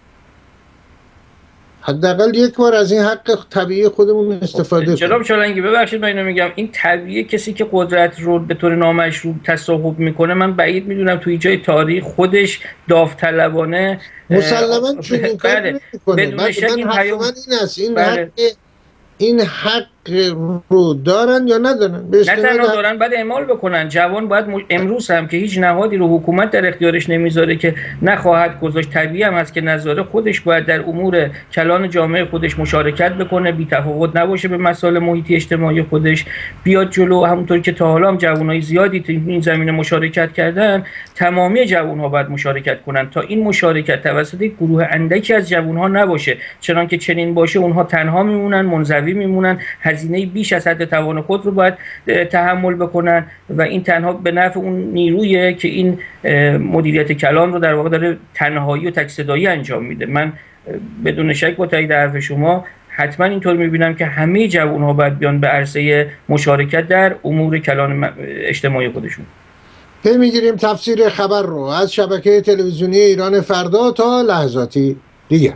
حداقل یک بار از این حق طبیعی خودمون استفاده کنیم. جناب چالنگی ببخشید من اینو میگم، این طبیعی کسی که قدرت رو به طور نامشروع تصاحب میکنه، من بعید میدونم توی جای تاریخ خودش داوطلبانه مسلماً چنین کاری نمیکنه. بدون شک این پیام این است، این حق این حق رو دارن یا ندارن؟ نه تنها دارن باید اعمال بکنن. جوان باید م... امروز هم که هیچ نهادی رو حکومت در اختیارش نمیذاره که نخواهد گذاشت، طبیعی هم هست که نذاره، خودش باید در امور کلان جامعه خودش مشارکت بکنه، بی تفاوت نباشه به مسائل محیطی اجتماعی خودش، بیاد جلو. همونطور که تا حالا هم جوانای زیادی تو این زمینه مشارکت کردن، تمامی جوانها باید مشارکت کنن تا این مشارکت توسط یک گروه اندکی از جوانها نباشه، چنانکه چنین باشه اونها تنها میمونن، منزوی میمونن، هزینه بیش از حد توان خود رو باید تحمل بکنن و این تنها به نفع اون نیرویه که این مدیریت کلان رو در واقع داره تنهایی و تک صدایی انجام میده. من بدون شک با تایید حرف شما حتما اینطور میبینم که همه جوانها باید بیان به عرصه مشارکت در امور کلان اجتماعی خودشون. پی میگیریم تفسیر خبر رو از شبکه تلویزیونی ایران فردا تا لحظاتی دیگر.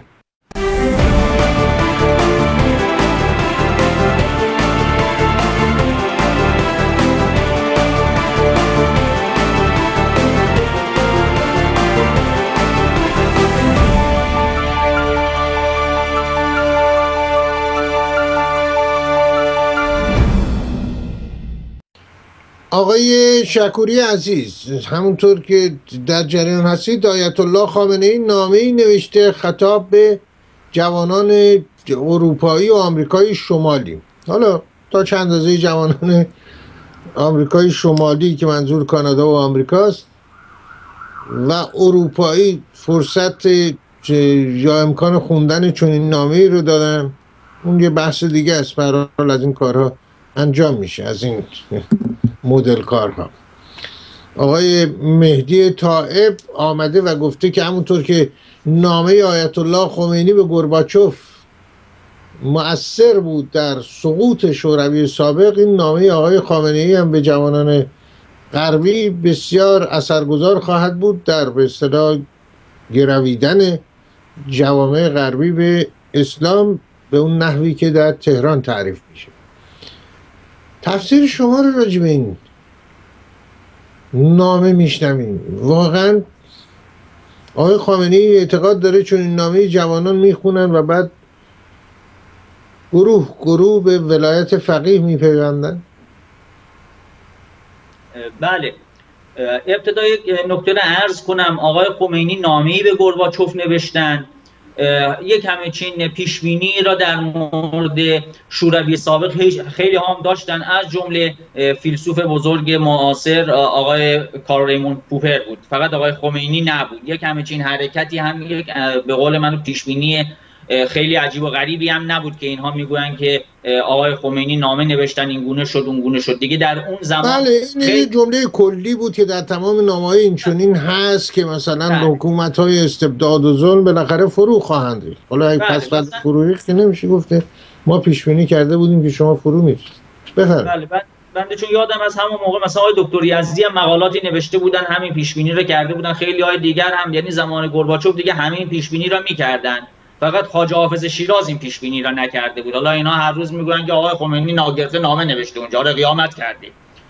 آقای شکوری عزیز، همونطور که در جریان هستید، آیت الله خامنه ای نامه‌ای نوشته خطاب به جوانان اروپایی و آمریکای شمالی. حالا تا چند اندازه جوانان آمریکای شمالی که منظور کانادا و آمریکاست و اروپایی فرصت یا امکان خوندن چنین نامه‌ای رو دادن، اون یه بحث دیگه است. به هر حال از این کارها انجام میشه، از این مدل کارها. آقای مهدی طائب آمده و گفته که همونطور که نامه آیت الله خمینی به گورباچوف مؤثر بود در سقوط شوروی سابق، این نامه آقای خامنه ای هم به جوانان غربی بسیار اثرگذار خواهد بود در به اصطلاح گرویدن جوامع غربی به اسلام به اون نحوی که در تهران تعریف میشه. تفسیر شما رو راجع به این نامه میشنویم. واقعا آقای خامنه ای اعتقاد داره چون این نامه جوانان میخونن و بعد گروه گروه به ولایت فقیه میپیوندن؟ بله، ابتدا یک نکته رو عرض کنم. آقای خمینی نامه‌ای به گورباچوف نوشتن یک همچین پیشبینی را در مورد شوروی سابق خیلی هم داشتن، از جمله فیلسوف بزرگ معاصر آقای کارل ریموند پوپر بود، فقط آقای خمینی نبود. یک همچین حرکتی هم یک به قول من پیشبینی خیلی عجیب و غریبی هم نبود که اینها میگویند که آقای خمینی نامه نوشتن این گونه شد اون گونه شد دیگه. در اون زمان بله این خیلی... یه جمله کلی بود که در تمام نامه‌های اینچنین هست که مثلا حکومت‌های استبداد و ظلم بالاخره فرو خواهند ریخت. حالا اگه پس بعد مثلا... فرو ریخت نمیشه گفته ما پیش بینی کرده بودیم که شما فرو می‌ریزید. بفرمایید. بله بنده چون یادم از همون موقع مثلا آقای دکتر یزدی هم مقالاتی نوشته بودن، همین پیش بینی رو کرده بودن، خیلی های دیگر هم، یعنی زمان گورباچوف دیگه همین پیش بینی رو می‌کردن. فقط خواجه حافظ شیراز این پیش بینی را نکرده بود. حالا اینا هر روز میگن که آقای خمینی ناگرفته نامه نوشته اونجا رو قیامت کرده.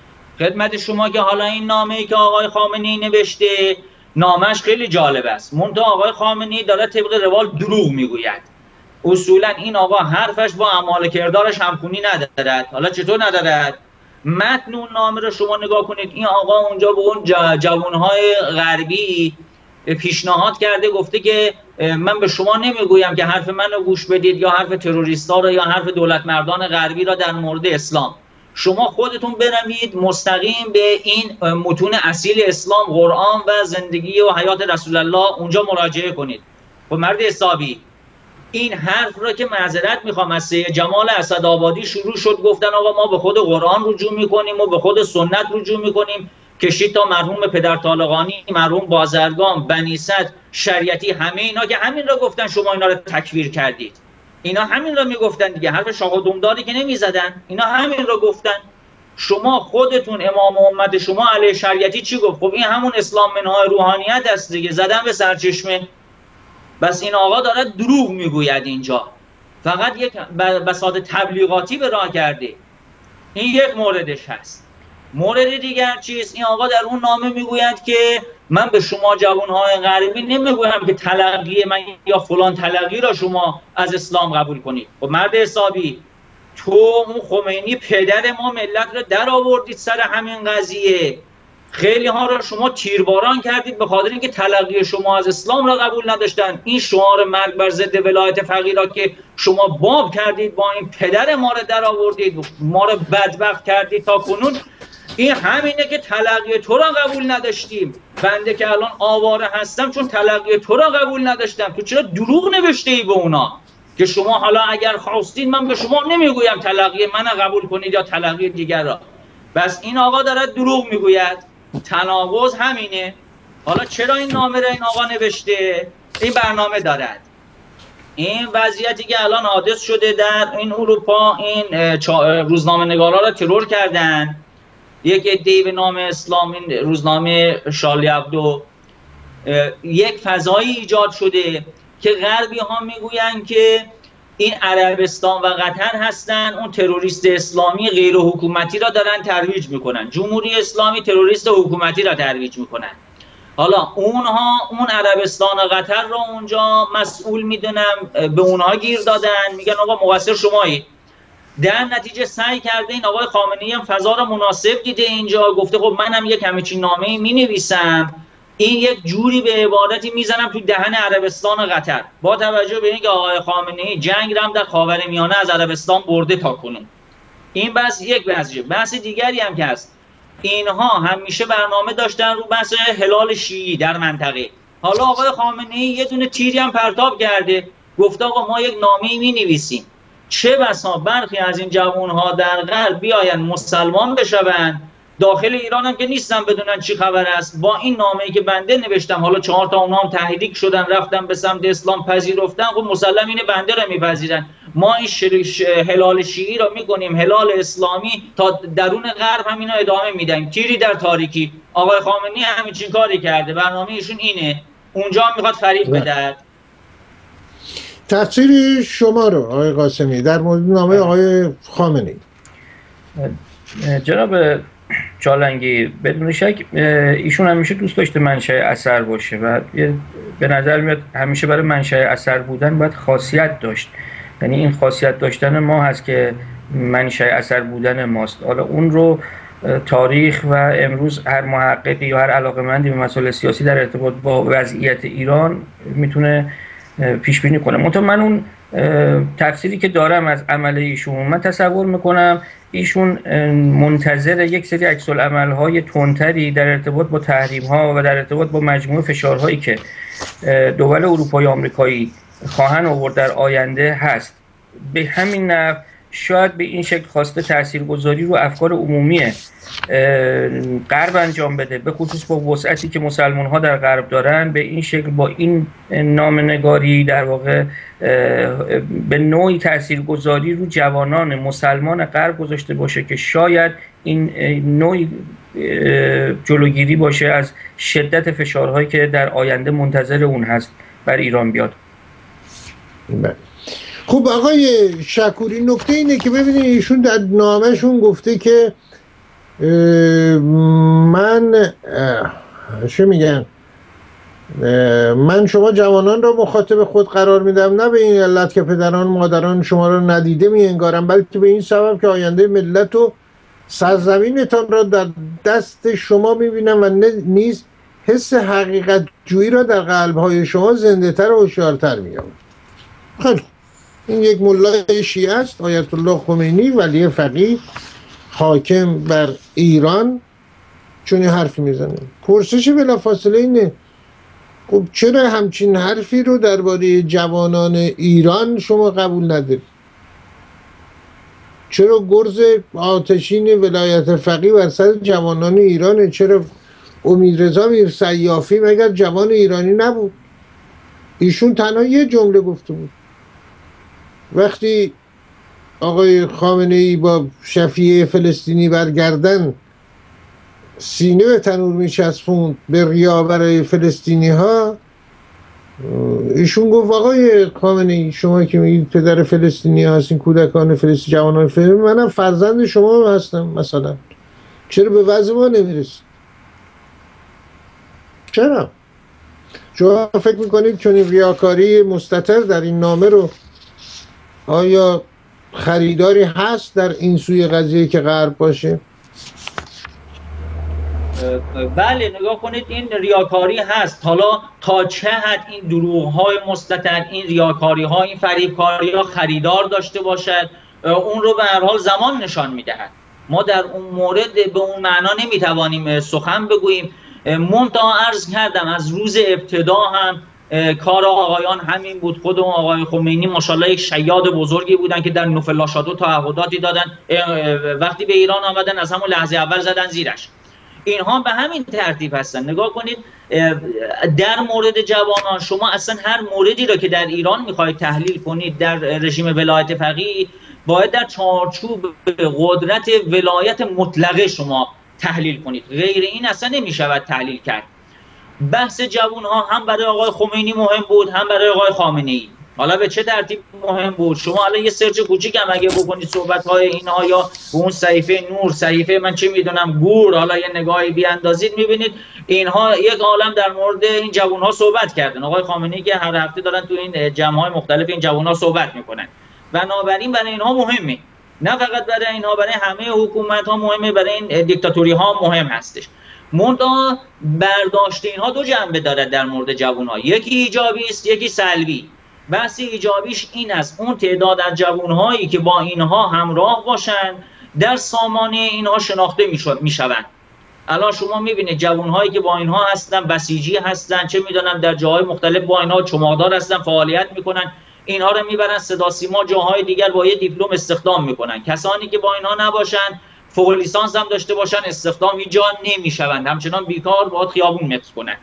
خدمت شما که حالا این نامه‌ای که آقای خامنه‌ای نوشته نامش خیلی جالب است. منتها آقای خامنه‌ای داره طبق روال دروغ میگوید. اصولا این آقا حرفش با اعمال کردارش همخونی ندارد. حالا چطور ندارد؟ متن اون نامه رو شما نگاه کنید. این آقا اونجا به اون جوانهای غربی پیشنهاد کرده، گفته که من به شما نمیگویم که حرف منو گوش بدید یا حرف تروریستا رو یا حرف دولت مردان غربی را در مورد اسلام. شما خودتون برمید مستقیم به این متون اصیل اسلام، قرآن و زندگی و حیات رسول الله اونجا مراجعه کنید. خب مرد حسابی این حرف را که معذرت میخوام از سید جمال اسدآبادی شروع شد گفتن آقا ما به خود قرآن رجوع میکنیم و به خود سنت رجوع میکنیم، کشید تا مرحوم پدر طالقانی، مرحوم بازرگان، بنی صدر، شریعتی، همه اینا که همین را گفتن شما اینا را تکفیر کردید. اینا همین را میگفتن دیگه، حرف شاه و دمداری که نمیزدن، اینا همین را گفتن. شما خودتون امام امت شما علیه شریعتی چی گفت؟ خب این همون اسلام منهای روحانیت است دیگه، زدن به سرچشمه. بس این آقا داره دروغ میگوید اینجا، فقط یک بساط تبلیغاتی به راه کرده. این یک موردش هست. مورد دیگر چیست؟ این آقا در اون نامه میگوید که من به شما جوانهای غربی نمیگویم که تلقی من یا فلان تلقی را شما از اسلام قبول کنید. خب مرد حسابی تو اون خمینی پدر ما ملت را در آوردید سر همین قضیه، خیلی ها را شما تیرباران کردید به خاطر اینکه تلقی شما از اسلام را قبول نداشتن. این شعار مرگ بر ضد ولایت فقیه را که شما باب کردید با این پدر ما را در آوردید، ما را بدبخت کردید تا کنون. این همینه که تلقی تو را قبول نداشتیم. بنده که الان آواره هستم چون تلقی تو را قبول نداشتم. تو چرا دروغ نوشته ای به اونا که شما حالا اگر خواستید من به شما نمیگویم تلقی من قبول کنید یا تلقی دیگر را. بس این آقا داره دروغ میگوید. تناقض همینه. حالا چرا این نامه را این آقا نوشته؟ این برنامه دارد. این وضعیتی که الان حادث شده در این اروپا، این روزنامه نگارا را ترور کردن. یک عده‌ای به نام اسلام، این روزنامه شارلی ابدو، یک فضایی ایجاد شده که غربی ها میگویند که این عربستان و قطر هستن اون تروریست اسلامی غیر حکومتی را دارن ترویج میکنن، جمهوری اسلامی تروریست حکومتی را ترویج میکنن. حالا اونها اون عربستان و قطر را اونجا مسئول میدونن، به اونها گیر دادن، میگن آقا مقصر شمایید. در نتیجه سعی کرده این آقای خامنه‌ای هم فضا را مناسب دیده اینجا، گفته خب منم یک همچین نامه‌ای می‌نویسم، این یک جوری به عبارتی میزنم تو دهن عربستان و قطر، با توجه به اینکه آقای خامنه‌ای جنگ را هم در خاورمیانه از عربستان برده تا کنون. این بس یک بحث. بحث دیگری هم که هست، اینها همیشه برنامه داشتن رو بحث هلال شیعی در منطقه. حالا آقای خامنه‌ای یه دونه تیری هم پرتاب کرده، گفته آقا ما یک نامه‌ای می‌نویسیم، چه بسا برخی از این جوانها در غرب بیاین مسلمان بشوند، داخل ایران هم که نیستن بدونن چی خبر است. با این نامه‌ای که بنده نوشتم، حالا چهار تا اونها هم تحریک شدن رفتن به سمت اسلام پذیرفتن، خب مسلم اینه بنده رو میپذیرن. ما این ش... هلال شیعی رو میکنیم هلال اسلامی، تا درون غرب هم اینا ادامه میدن. تیری در تاریکی. آقای خامنه‌ای همین کاری کرده، برنامه ایشون اینه، اونجا هم میخواد فریب بده. تفسیر شما رو آقای قاسمی در مورد نامه آقای خامنه‌ای. جناب چالنگی، بدون شک ایشون همیشه دوست داشته منشأ اثر باشه و به نظر میاد همیشه برای منشأ اثر بودن باید خاصیت داشت. یعنی این خاصیت داشتن ما هست که منشأ اثر بودن ماست. حالا اون رو تاریخ و امروز هر محققی یا هر علاقه‌مندی به مسائل سیاسی در ارتباط با وضعیت ایران میتونه پیش بینی کنم. منتها من اون تفسیری که دارم از عمل ایشون، من تصور میکنم ایشون منتظر یک سری عکس العمل های تندتری در ارتباط با تحریم ها و در ارتباط با مجموعه فشارهایی که دول اروپایی و آمریکایی خواهند آورد در آینده هست. به همین نحو شاید به این شکل خواسته تاثیرگذاری رو افکار عمومی غرب انجام بده، به خصوص با وسعتی که مسلمان ها در غرب دارن. به این شکل با این نامنگاری در واقع به نوعی تاثیرگذاری رو جوانان مسلمان غرب گذاشته باشه که شاید این نوعی جلوگیری باشه از شدت فشارهایی که در آینده منتظر اون هست بر ایران بیاد. خب آقای شکوری، نکته اینه که ببینید ایشون در نامهشون گفته که من چه میگن من شما جوانان را مخاطب خود قرار میدم، نه به این علت که پدران مادران شما را ندیده می انگارم، بلکه به این سبب که آینده ملت و سرزمینتان را در دست شما میبینم و نیز حس حقیقت جویی را در قلبهای شما زنده تر و هوشیارتر مییابم. خیلی این یک ملای شیعه است، آیت الله خمینی، ولی فقیه، حاکم بر ایران، چون حرفی میزنه. پرسش بلافاصله اینه خب چرا همچین حرفی رو درباره جوانان ایران شما قبول ندارید؟ چرا گرز آتشین ولایت فقیه بر سر جوانان ایرانه؟ چرا امیدرضا میرسیافی مگر جوان ایرانی نبود؟ ایشون تنها یه جمله گفته بود. وقتی آقای خامنه ای با شفیع فلسطینی برگردن سینه به تنور میچسبوند به ریا برای فلسطینی ها، ایشون گفت آقای خامنه ای شما که میگید پدر فلسطینی ها هستین، کودکان فلسطینی، جوانان فلسطینی، منم فرزند شما هستم، مثلا چرا به وضع ما نمیرسید؟ چرا؟ شما فکر میکنید چون این ریاکاری مستتر در این نامه رو آیا خریداری هست در این سوی قضیه که غرب باشه؟ بله، نگاه کنید این ریاکاری هست. حالا تا چه حد این دروغ های مستتر، این ریاکاری ها، این فریبکاری ها خریدار داشته باشد، اون رو به هر حال زمان نشان میدهد. ما در اون مورد به اون معنا نمیتوانیم سخن بگوییم. منتها عرض کردم از روز ابتدا هم کار آقایان همین بود. خود اون آقای خمینی ماشاءالله یک شیاد بزرگی بودن که در نوفلاشادو تعهداتی دادن، وقتی به ایران آمدن از همون لحظه اول زدن زیرش. اینها به همین ترتیب هستن. نگاه کنید در مورد جوانان شما اصلا هر موردی را که در ایران میخواید تحلیل کنید در رژیم ولایت فقیه باید در چارچوب قدرت ولایت مطلقه شما تحلیل کنید، غیر این اصلا نمیشود تحلیل کرد. بحث جوان ها هم برای آقای خمینی مهم بود، هم برای آقای خامنه ای. حالا به چه ترتیب مهم بود؟ شما الان یه سرچ کوچیک هم اگه بکنید صحبت های اینها یا به اون صحیفه نور، صحیفه من چه میدونم گور، حالا یه نگاهی بیاندازید میبینید اینها یک عالم در مورد این جوان ها صحبت کردن. آقای خامنه ای که هر هفته دارن تو این جمع های مختلف این جوان ها صحبت میکنن، بنابراین برای اینها مهمه، نه فقط برای اینها، برای همه حکومت ها مهمه، برای این دیکتاتوری ها مهم هستش. منتها برداشت اینها دو جنبه دارد در مورد جوان ها، یکی ایجابی است، یکی سلبی. بحث ایجابیش این است اون تعداد از جوانهایی که با اینها همراه باشند در سامانه اینها شناخته میشوند. الان شما میبینید جوانهایی که با اینها هستن بسیجی هستن، چه میدونم در جاهای مختلف با اینها چماقدار هستن، فعالیت میکنن، اینها رو میبرن صدا سیما جاهای دیگر با یه دیپلم استخدام میکنن. کسانی که با اینها نباشن، فوق لیسانس هم داشته باشن، استخدام هیچ جا نمیشوند، همچنان بیکار باید خیابون متر کنن.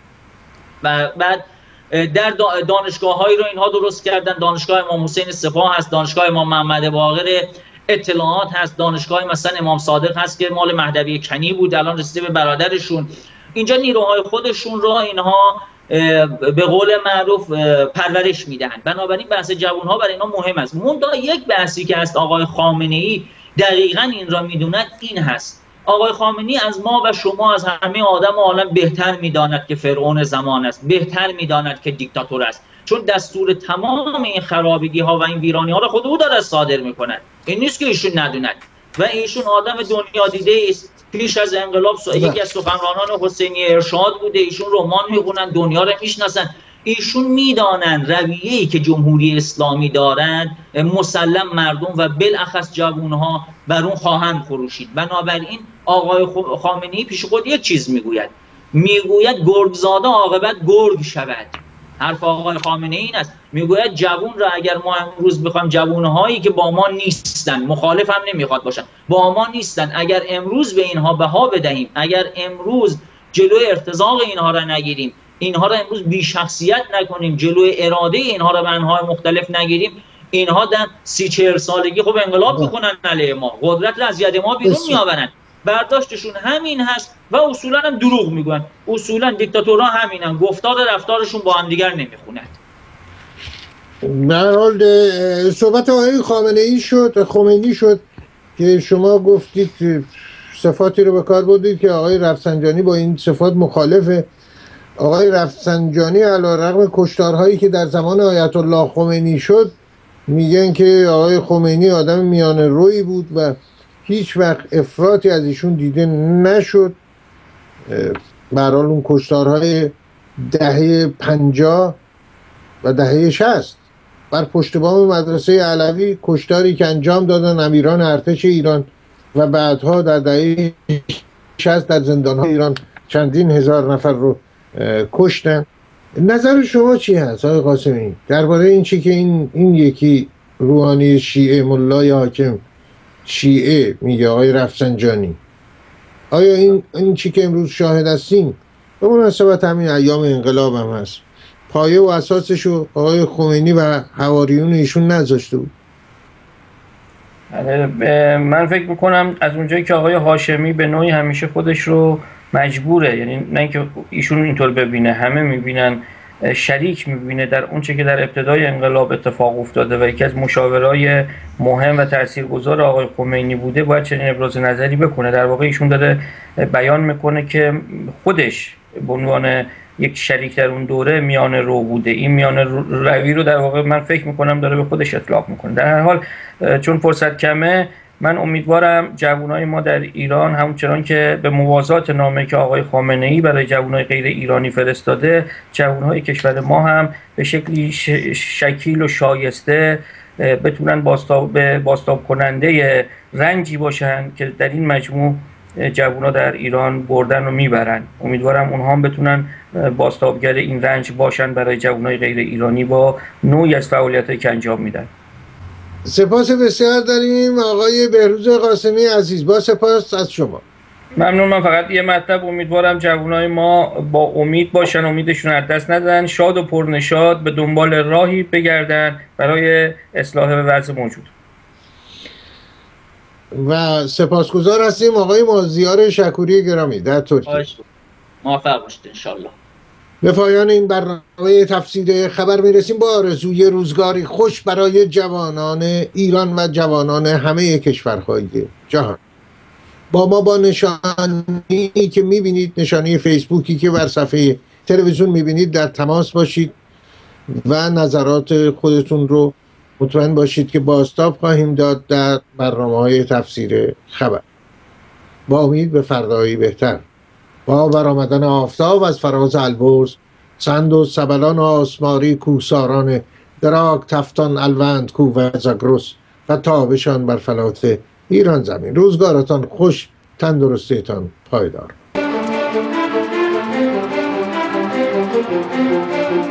و بعد در دانشگاه هایی رو اینها درست کردن. دانشگاه امام حسین سپاه هست، دانشگاه امام محمد باقر اطلاعات هست، دانشگاه مثلا امام صادق هست که مال مهدوی کنی بود، الان رسیده به برادرشون. اینجا نیروهای خودشون رو اینها به قول معروف پرورش میدهن. بنابراین بحث جوان ها برای اینا مهم است. منتها یک بحثی که هست آقای خامنه ای دقیقاً این را میدوند این هست: آقای خامنه‌ای از ما و شما، از همه آدم عالم بهتر میداند که فرعون زمان است، بهتر میداند که دیکتاتور است، چون دستور تمام این خرابگی ها و این ویرانی ها را خود او داره صادر میکند. این نیست که ایشون ندوند. و ایشون آدم دنیا دیده است. پیش از انقلاب یکی از سخنرانان حسینی ارشاد بوده، ایشون رمان میخونن، دنیا رو میشناسن. ایشون میدانند رویه‌ای که جمهوری اسلامی دارند مسلم مردم و بالاخص جوانها بر اون خواهند خروشید. بنابراین آقای خامنه‌ای پیش خود یک چیز میگوید، میگوید گرگزاده عاقبت گرگ شود. حرف آقای خامنه‌ای این است، میگوید جوان را اگر ما امروز بخوایم، جوانهایی که با ما نیستن، مخالف هم نمیخواد باشن، با ما نیستن، اگر امروز به اینها بها بدهیم، اگر امروز جلوی ارتزاق اینها را نگیریم، اینها را امروز بی شخصیت نکنیم، جلوی اراده اینها را به انواع مختلف نگیریم، اینها در سی چهل سالگی خب انقلاب میکنن علیه ما، قدرت را از ید ما بیرون میآورن. برداشتشون همین هست و اصولا هم دروغ میگن. اصولا دیکتاتورها همینن، گفتار رفتارشون با هم دیگر نمیخونند. به هر حال صحبت آقای خامنه‌ای شد، خمینی شد که شما گفتید صفاتی رو به کار بردید که آقای رفسنجانی با این صفات مخالفه. آقای رفسنجانی علیرغم کشتارهایی که در زمان آیت الله خمینی شد، میگن که آقای خمینی آدم میان روی بود و هیچ وقت افراطی از ایشون دیده نشد. به هر حال اون کشتارهای دهه پنجاه و دهه شصت بر پشت بام مدرسه علوی، کشتاری که انجام دادن امیران ارتش ایران و بعدها در دهه شصت در زندان‌های ایران چندین هزار نفر رو کشتن. نظر شما چی هست آقای قاسمی درباره این چی که این این یکی روحانی شیعه، ملای حاکم شیعه میگه آقای رفسنجانی؟ آیا این این چی که امروز شاهد هستیم به مناسبت همین ایام انقلاب هم هست، پایه و اساسشو آقای خمینی و حواریون ایشون نذاشته بود؟ من فکر میکنم از اونجایی که آقای هاشمی به نوعی همیشه خودش رو مجبوره، یعنی نه اینکه ایشون اینطور ببینه، همه میبینن، شریک میبینه در اون چه که در ابتدای انقلاب اتفاق افتاده و یکی از مشاورای مهم و تاثیرگذار آقای خمینی بوده، باید چنین ابراز نظری بکنه. در واقع ایشون داره بیان میکنه که خودش به عنوان یک شریک در اون دوره میان رو بوده. این میان روی رو در واقع من فکر میکنم داره به خودش اطلاق میکنه. در هر حال چون فرصت کمه، من امیدوارم جوانای ما در ایران همچنان که به موازات نامه که آقای خامنه‌ای برای جوانای غیر ایرانی فرستاده، جوانای کشور ما هم به شکلی شکیل و شایسته بتونن باستاب باستاب کننده رنجی باشن که در این مجموع جوونا در ایران بردن و میبرن. امیدوارم اونها هم بتونن باستابگر این رنج باشن برای جوانای غیر ایرانی با نوعی از فعالیتایی که انجام میدن. سپاس بسیار داریم آقای بهروز قاسمی عزیز، با سپاس از شما. ممنون. من فقط یه مطلب امیدوارم جوانای ما با امید باشن، امیدشون از دست ندن، شاد و پرنشاد به دنبال راهی بگردن برای اصلاح وضع موجود. و سپاسگزار هستیم آقای مازیار شکوری گرامی در ترکیه. موفق باشید انشالله. به پایان این برنامه تفسیر خبر میرسیم با آرزوی روزگاری خوش برای جوانان ایران و جوانان همه کشورهای جهان. با ما با نشانی که میبینید، نشانی فیسبوکی که بر صفحه تلویزیون میبینید، در تماس باشید و نظرات خودتون رو مطمئن باشید که بازتاب خواهیم داد در برنامه‌های تفسیر خبر. با امید به فردایی بهتر. با برآمدن آفتاب از فراز البرز، سند و سبلان و آسماری کوساران دراگ تفتان الوند کو و زاگرس و تابشان بر فلات ایران زمین. روزگارتان خوش، تندرستیتان پایدار.